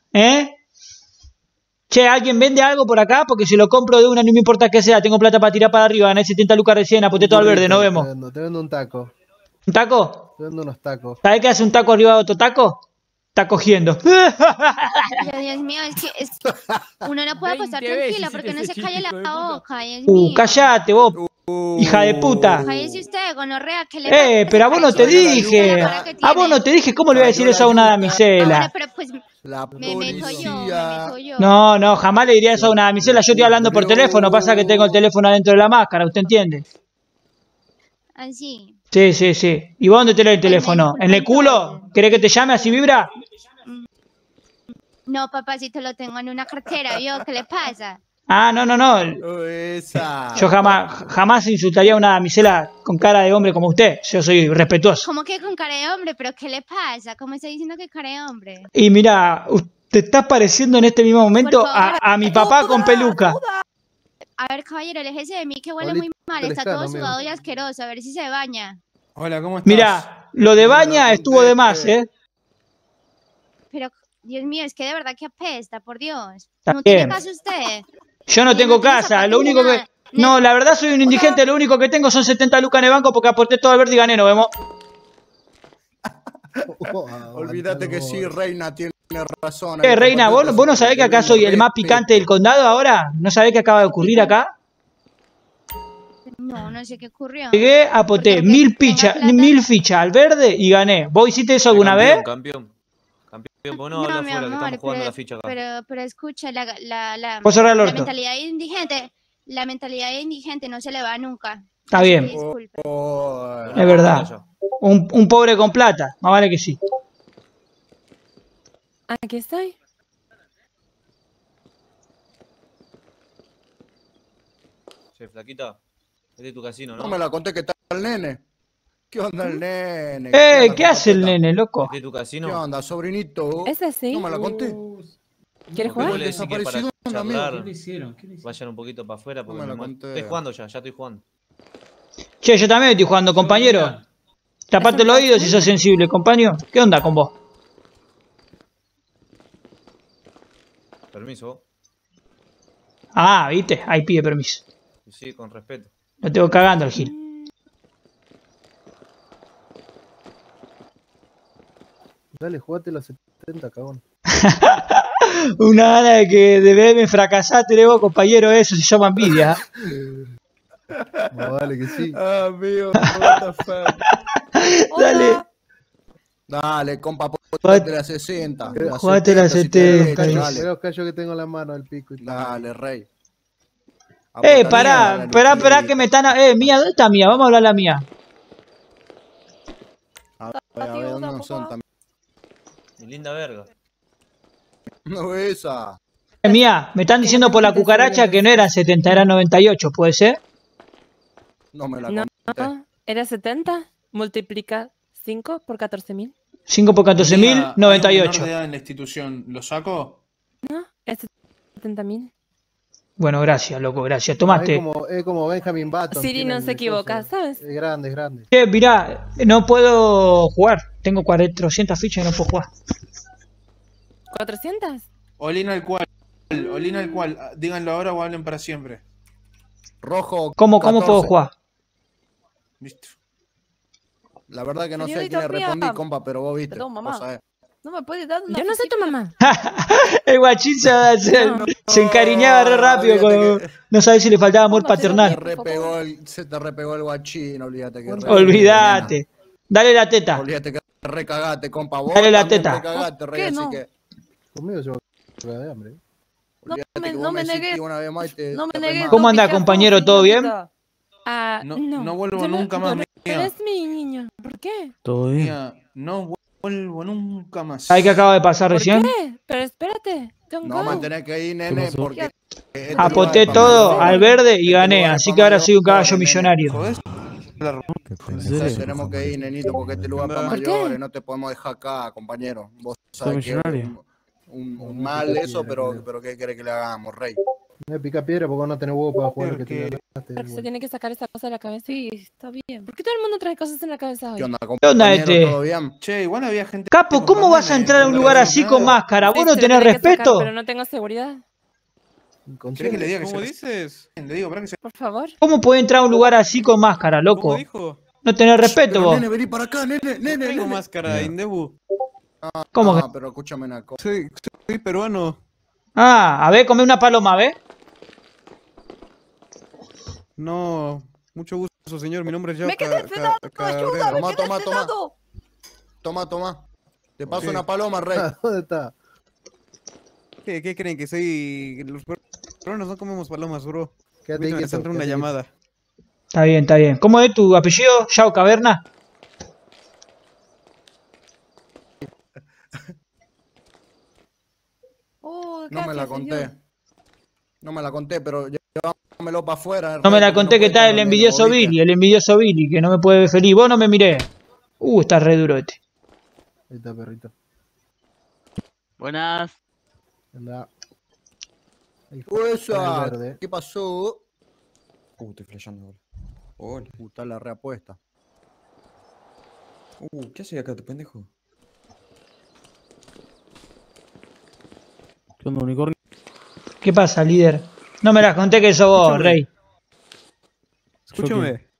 Che, ¿alguien vende algo por acá? Porque si lo compro de una no me importa que sea. Tengo plata para tirar para arriba. Gané 70 lucas recién. Aposté todo al verde. Nos vemos. Te vendo un taco. ¿Un taco? Te vendo unos tacos. ¿Sabes qué hace un taco arriba de otro taco? Está cogiendo. Dios mío, es que uno no puede pasar tranquila porque no se calla la boca. Cállate vos, hija de puta. Cállese usted, gonorrea, que le pero a vos no te dije. A vos no te dije. ¿Cómo le voy a decir eso a una damisela? Pero pues me meto yo. No, jamás le diría eso a una damisela. Yo estoy hablando por teléfono. Pasa que tengo el teléfono adentro de la máscara. ¿Usted entiende? Así. Sí. ¿Y vos dónde tenés el teléfono? ¿En el culo? ¿Querés que te llame así vibra? No, papacito, lo tengo en una cartera, ¿vio? ¿Qué le pasa? No. Yo jamás insultaría a una damisela con cara de hombre como usted. Yo soy respetuoso. ¿Cómo que con cara de hombre? ¿Pero qué le pasa? ¿Cómo está diciendo que cara de hombre? Y mira, te estás pareciendo en este mismo momento a mi papá con peluca. A ver, caballero, aléjese de mí que huele muy mal. Está todo sudado y asqueroso. A ver si se baña. Hola, ¿cómo estás? Mira, lo de baña estuvo de más, Pero, Dios mío, es que de verdad que apesta, por Dios. Está ¿No bien. tiene casa usted? Yo no tengo casa, lo único que... No, la verdad soy un indigente, lo único que tengo son 70 lucas en el banco porque aporté todo al verde y gané, nos vemos. Olvídate que sí, reina tiene razón. Reina, ¿vos no sabés que acá soy el más picante del condado ahora? ¿No sabés qué acaba de ocurrir acá? No, no sé qué ocurrió. Llegué, apoté 1000 fichas al verde y gané. ¿Vos hiciste eso alguna vez? Campeón, vos no hablas fuera, que estamos jugando la ficha acá. Pero escucha, la Vos cerrá el orto. mentalidad indigente no se le va nunca. Está bien. Disculpe. Es verdad. Un pobre con plata. Más vale que sí. Aquí estoy. Che, flaquita, es de tu casino, ¿no? No me la conté que está el nene. ¿Qué onda el nene? ¿Qué hace el nene, loco? ¿Es de tu casino? ¿Qué onda, sobrinito? ¿Es así? No me la conté. ¿Quieres ¿Cómo jugar? le decís que para charlar ¿Qué le hicieron? vayan un poquito para afuera? Porque No me la me conté. estoy jugando ya estoy jugando. Che, yo también estoy jugando, compañero. Tapate el oído si sos sensible, compañero. ¿Qué onda con vos? Permiso. Ah, viste, ahí pide permiso. Sí, con respeto. Lo tengo cagando al Gil. Dale, jugate los 70, cagón. Una gana de verme fracasar, tenés vos, compañero, eso se llama envidia. No, dale que sí. Amigo, what the fuck. Dale. Dale, compa, jugate la 60. Jugate la 70. Creo que yo que tengo la mano al pico. Y dale, rey. Pará que me están... Mía, ¿dónde está Mía? Vamos a hablar la Mía. A ver, ¿dónde son también? Mi linda verga. No, esa. Mía, me están diciendo por la cucaracha que no eran 70, eran 98, ¿puede ser? No me la No, conté. era 70, multiplica 5 por 14.000. 5 por 14.000, 98. ¿Hay un menor de edad en la institución? ¿Lo saco? No, es 70.000. Bueno, gracias, loco, gracias. Tomaste. Es como Benjamin Button. Siri no se equivoca, ¿sabes? Es grande, es grande. Mirá, no puedo jugar. Tengo 400 fichas y no puedo jugar. ¿400? Olina al cual. Olina al cual. Díganlo ahora o hablen para siempre. Rojo. ¿Cómo puedo jugar? Listo. La verdad que no sé a Señorita quién le respondí, Mía. compa, pero vos viste. Perdón, mamá. Vos sabés. No me puedes dar una. Yo no soy tu mamá. El guachín se encariñaba re rápido. No sabés si le faltaba amor paternal. Se te repegó el guachín, olvídate que. Olvídate. Dale la teta. Olvídate que recagate, compa. Vos Dale la también teta. Recagate, rey, ¿Qué así no? que. Conmigo se va a cagar de hambre. Olvídate que no vos me hiciste negues. una vez más y te. No me te negues. remás. ¿Cómo anda, compañero? ¿Todo bien? Ah, No vuelvo nunca más, Pero mía. es mi niño. ¿Por qué? Todo bien. Mía, no vuelvo nunca más. ¿Sabés qué acaba de pasar ¿Por recién? qué? Pero espérate. No, mantenés que ir, nene, porque. Aposté todo al verde y gané, así que ahora soy un caballo millonario. Entonces tenemos que ir, nenito, porque este lugar es para ¿Por qué? mayores, no te podemos dejar acá, compañero. Vos sabés que es millonario. un mal eso, pero ¿qué querés que le hagamos, rey? Me pica piedra porque no tenés huevo para jugar que te ganaste. Pero se tiene que sacar esa cosa de la cabeza. Sí, está bien. ¿Por qué todo el mundo trae cosas en la cabeza hoy? ¿Qué onda, ¿Qué onda compañero? este? ¿Todo bien? Che, igual había gente. Capo, ¿cómo vas a entrar a un lugar así con máscara? ¿Vos no Sí, se lo tenés tiene que sacar, respeto? pero no tengo seguridad. ¿Querés que le diga que ¿Cómo se dices? Le digo, para que se. Por favor. ¿Cómo podés entrar a un lugar así con máscara, ¿Cómo loco? dijo? No tenés respeto Pero, vos. nene, vení para acá, nene, nene. Tengo máscara, Indebu. ¿Cómo que? Pero escúchame una cosa. Soy peruano. Ah, a ver, come una paloma, ¿ves? No, mucho gusto, señor. Mi nombre es Yao. ¡Me quedé frenado! ¡Ayuda! ¡Me quedé frenado! Toma. Te paso una paloma, rey. ¿Dónde está? ¿Qué creen? Que soy... Los peruanos no comemos palomas, bro. Quédate Me quieto, entró una quédate llamada. Está bien. ¿Cómo es tu apellido? Yao Caverna. Oh, No me la gracias, conté. señor. No me la conté, pero llévamelo para afuera. No me la conté que está el envidioso Billy, que no me puede ver feliz. Vos no me miré. Está re duro este. Ahí está, perrito. Buenas. Anda. ¡Esa! Verde. ¿Qué pasó? Estoy flasheando ahora. Hola. Está la reapuesta. ¿Qué haces acá, tu pendejo? ¿Qué onda, unicornio? ¿Qué pasa, líder? No me las conté que sos vos, Escúchame. rey. Escúchame.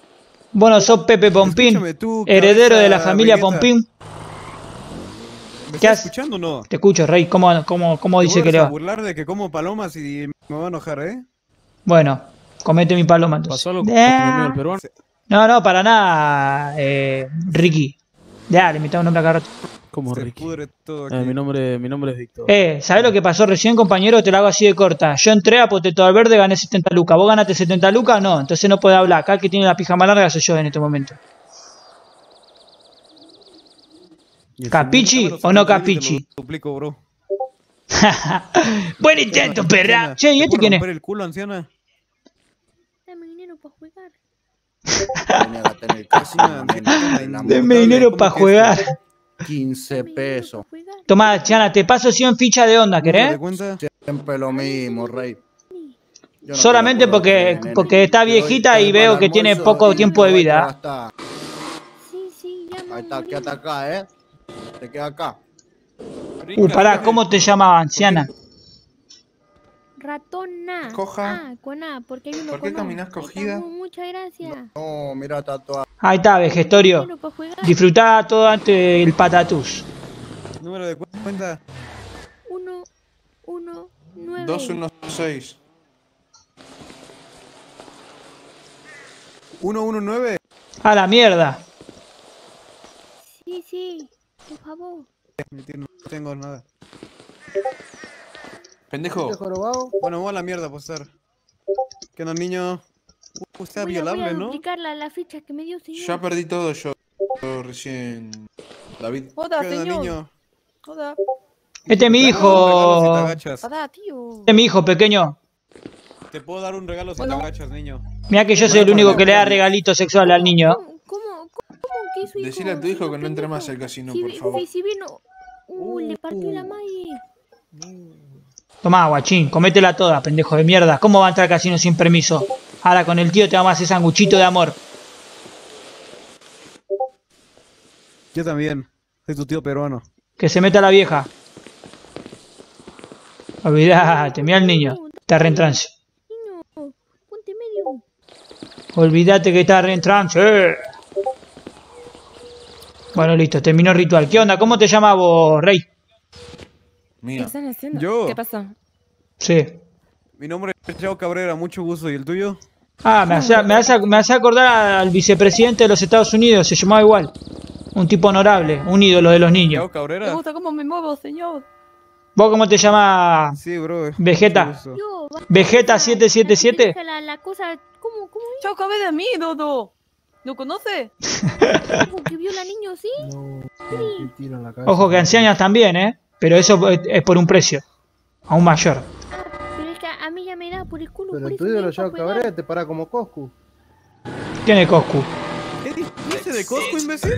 Vos no sos Pepe Pompín, Escúchame tú, heredero de la cabeza familia Vegeta. Pompín. ¿Me ¿Qué haces? escuchando o no? Te escucho, Rey. ¿Cómo dice que le ¿Te vas va? a burlar de que como palomas y me va a enojar, eh? Bueno, comete mi paloma entonces. ¿Pasó algo con mi amigo el peruano? No, para nada, Ricky. Dale, me está un nombre acá rato. Como Ricky. Mi nombre es Víctor. ¿Sabés lo que pasó recién, compañero? Te lo hago así de corta. Yo entré a Poteto al Verde, gané 70 lucas. ¿Vos ganaste 70 lucas? No, entonces no puede hablar. Acá el que tiene la pija más larga soy yo en este momento. ¿Capichi o no capichi? Duplico, bro. Buen intento, perra. Che, ¿y este quién es? el culo, anciana? Dame dinero para jugar. Deme dinero para jugar. 15 pesos. Tomá, Chana, te paso 100 fichas de onda, ¿querés? Siempre lo mismo, Rey. Yo no solamente quiero porque, nene. porque está viejita y veo que tiene poco tiempo de vida. Ahí está, quédate acá, Te queda acá. Pará, ¿cómo te llamaba, anciana? Ratona. Coja. Ah, con A, porque hay uno ¿Por qué con O. caminas cogida? Muchas gracias. No, mira, tatuado. Ahí está, Vegestorio. Disfrutá todo antes del patatús. Número de cuenta. 119. 216. 119. A la mierda. Sí, por favor. No tengo nada. Pendejo. Bueno, vamos a la mierda, pues ser. Que no, niño. Usted es violable, voy a ¿no? duplicar la ficha que me dio señor. Ya perdí todo yo recién. David. Joda, ¿Qué onda, señor. niño? Joda. Este es mi hijo. Joda, tío. Este es mi hijo pequeño. Te puedo dar un regalo si te agachas, niño. Mira que yo soy el único que le da regalito sexual al niño. ¿Cómo que su hijo? Decile a tu hijo que no entre más al casino, por favor. Si vino. Le partió la madre. Tomá, guachín, cométela toda, pendejo de mierda. ¿Cómo va a entrar al casino sin permiso? Ahora con el tío te vamos a hacer sanguchito de amor. Yo también. Soy tu tío peruano. Que se meta la vieja. Olvídate, mira al niño. Está re en trance. Ponte medio. Olvídate que está re en trance. Bueno, listo, terminó el ritual. ¿Qué onda? ¿Cómo te llamas vos, Rey? ¿Qué están haciendo? ¿Yo? ¿Qué pasó? Sí. Mi nombre es Chao Cabrera, mucho gusto. ¿Y el tuyo? Ah, me hace acordar al vicepresidente de los Estados Unidos. Se llamaba igual. Un tipo honorable, un ídolo de los niños. Chao Cabrera. Me gusta cómo me muevo, señor. ¿Vos cómo te llamas? Sí, bro. Vegeta. Vegeta 777. La cosa. ¿Cómo? Chao, cabeza de mí, Dodo. ¿Lo conoce? ¿Cómo que vio la niña así? Ojo que ancianas también, pero eso es por un precio. Aún mayor. Pero es que a mí ya me da por el culo. Pero por el eso tuyo me lo deja lleva jugar. Cabrera, te para como Coscu. ¿Quién es Coscu? ¿Qué dijiste de Coscu, imbécil?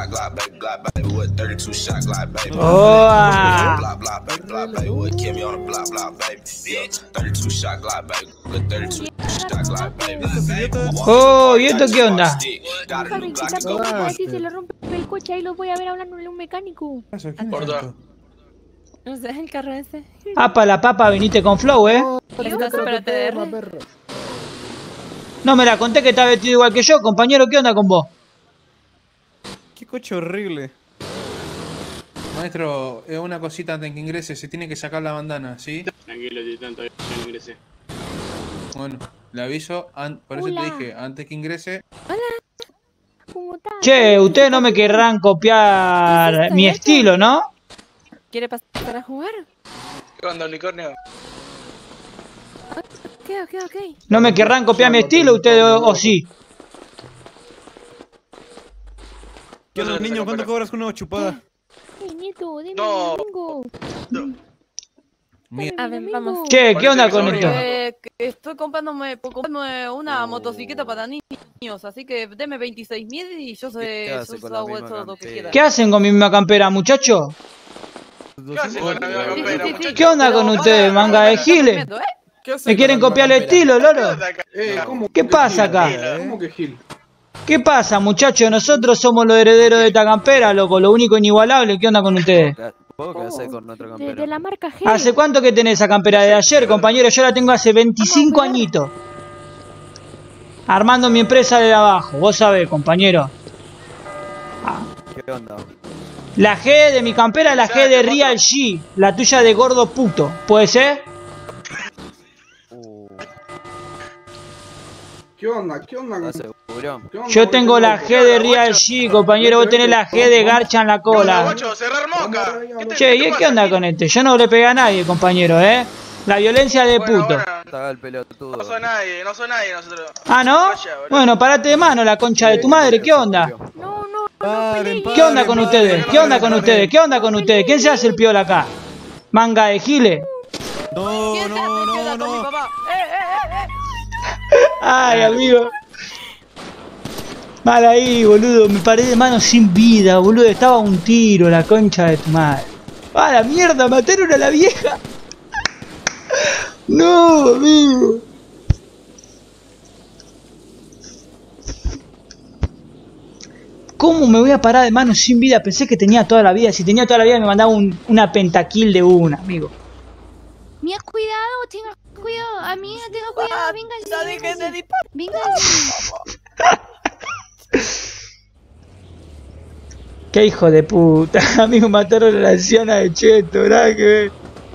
¡Oh! ¡Oh! ¿Y esto qué onda? Javi, ¿qué tal como así se le rompe el coche? Ahí lo voy a ver hablándole a un mecánico. No sé, el carro ese. Apa la papa, viniste con flow, Estás para TR. No me la conté que está vestido igual que yo, compañero. ¿Qué onda con vos? Qué coche horrible. Maestro, es una cosita antes que ingrese. Se tiene que sacar la bandana, ¿sí? Tranquilo, Titán, todavía no ingresé. Bueno, le aviso. Por eso te dije, antes que ingrese. ¿Cómo estás? Che, ustedes no me querrán copiar mi estilo, ¿no? ¿Quiere pasar a jugar? ¿Qué onda, unicornio? Ok. ¿No me querrán copiar mi estilo ustedes o sí? ¿Qué onda, niño? ¿Cuánto cobras con una chupada? Nieto, dime domingo. A ver, vamos. Che, ¿qué onda con esto? Estoy comprándome una motocicleta para niños, así que deme 26.000 y yo sé eso lo que quiera. ¿Qué hacen con mi misma campera, muchachos? ¿Qué onda con ustedes, manga de giles? ¿Me quieren copiar el estilo, loro? ¿Qué pasa acá? ¿Cómo que Gil? ¿Qué pasa, muchachos? Nosotros somos los herederos de esta campera, loco, lo único inigualable. ¿Qué onda con ustedes? ¿Vos qué haces con nuestra campera? De la marca G. ¿Hace cuánto que tenés esa campera? De ayer, compañero. Yo la tengo hace 25 añitos. Armando mi empresa de abajo. Vos sabés, compañero. ¿Qué onda? La G de mi campera es la G de Real G. La tuya de gordo puto. ¿Puede ser? ¿Qué onda? ¿Qué onda? Yo tengo la G de Real G, compañero. Vos tenés la G de Garcha en la cola. Che, ¿y qué onda con este? Yo no le pegué a nadie, compañero, ¿eh? La violencia de puto. No soy nadie nosotros. Ah, ¿no? Bueno, parate de mano, la concha de tu madre. ¿Qué onda? ¿Qué onda con ustedes? ¿Qué onda con ustedes? ¿Qué onda con ustedes? ¿Quién se hace el piola acá? ¿Manga de giles? No. Ay, amigo. Mal ahí, boludo. Me paré de mano sin vida, boludo. Estaba a un tiro, la concha de tu madre. ¡Ah, la mierda! ¡Mataron a la vieja! No, amigo. ¿Cómo me voy a parar de mano sin vida? Pensé que tenía toda la vida. Si tenía toda la vida me mandaba una pentakill de una, amigo. Mira, cuidado, tenga cuidado. Amiga, tenga cuidado. Venga. Qué hijo de puta. Amigo, mataron a la anciana de Cheto, nada que ver.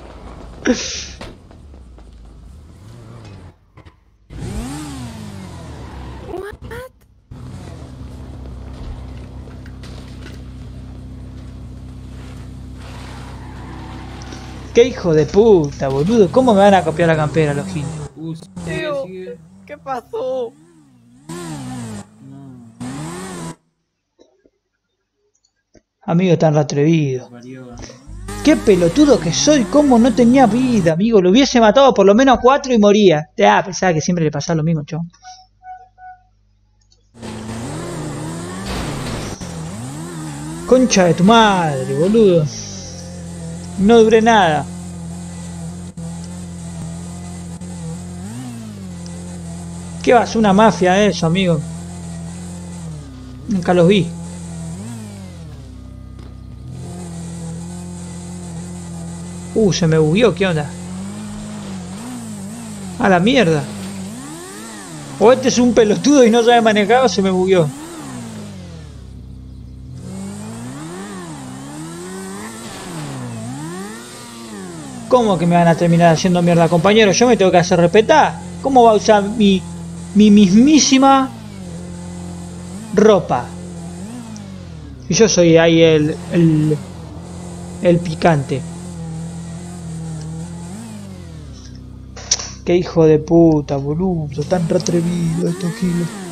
Qué hijo de puta, boludo. ¿Cómo me van a copiar la campera los giles? ¿Qué pasó? Amigo tan atrevido. Qué pelotudo que soy. ¿Cómo no tenía vida, amigo? Lo hubiese matado por lo menos 4 y moría. Pensaba que siempre le pasaba lo mismo, chabón. Concha de tu madre, boludo. No duré nada. ¿Qué va a ser una mafia eso, amigo? Nunca los vi. Se me bugueó, ¿qué onda? A la mierda. O este es un pelotudo y no sabe manejar o se me bugueó. ¿Cómo que me van a terminar haciendo mierda, compañero? Yo me tengo que hacer respetar. ¿Cómo va a usar mi mismísima ropa? Y yo soy ahí el picante. Qué hijo de puta, boludo. Tan atrevido estos giles.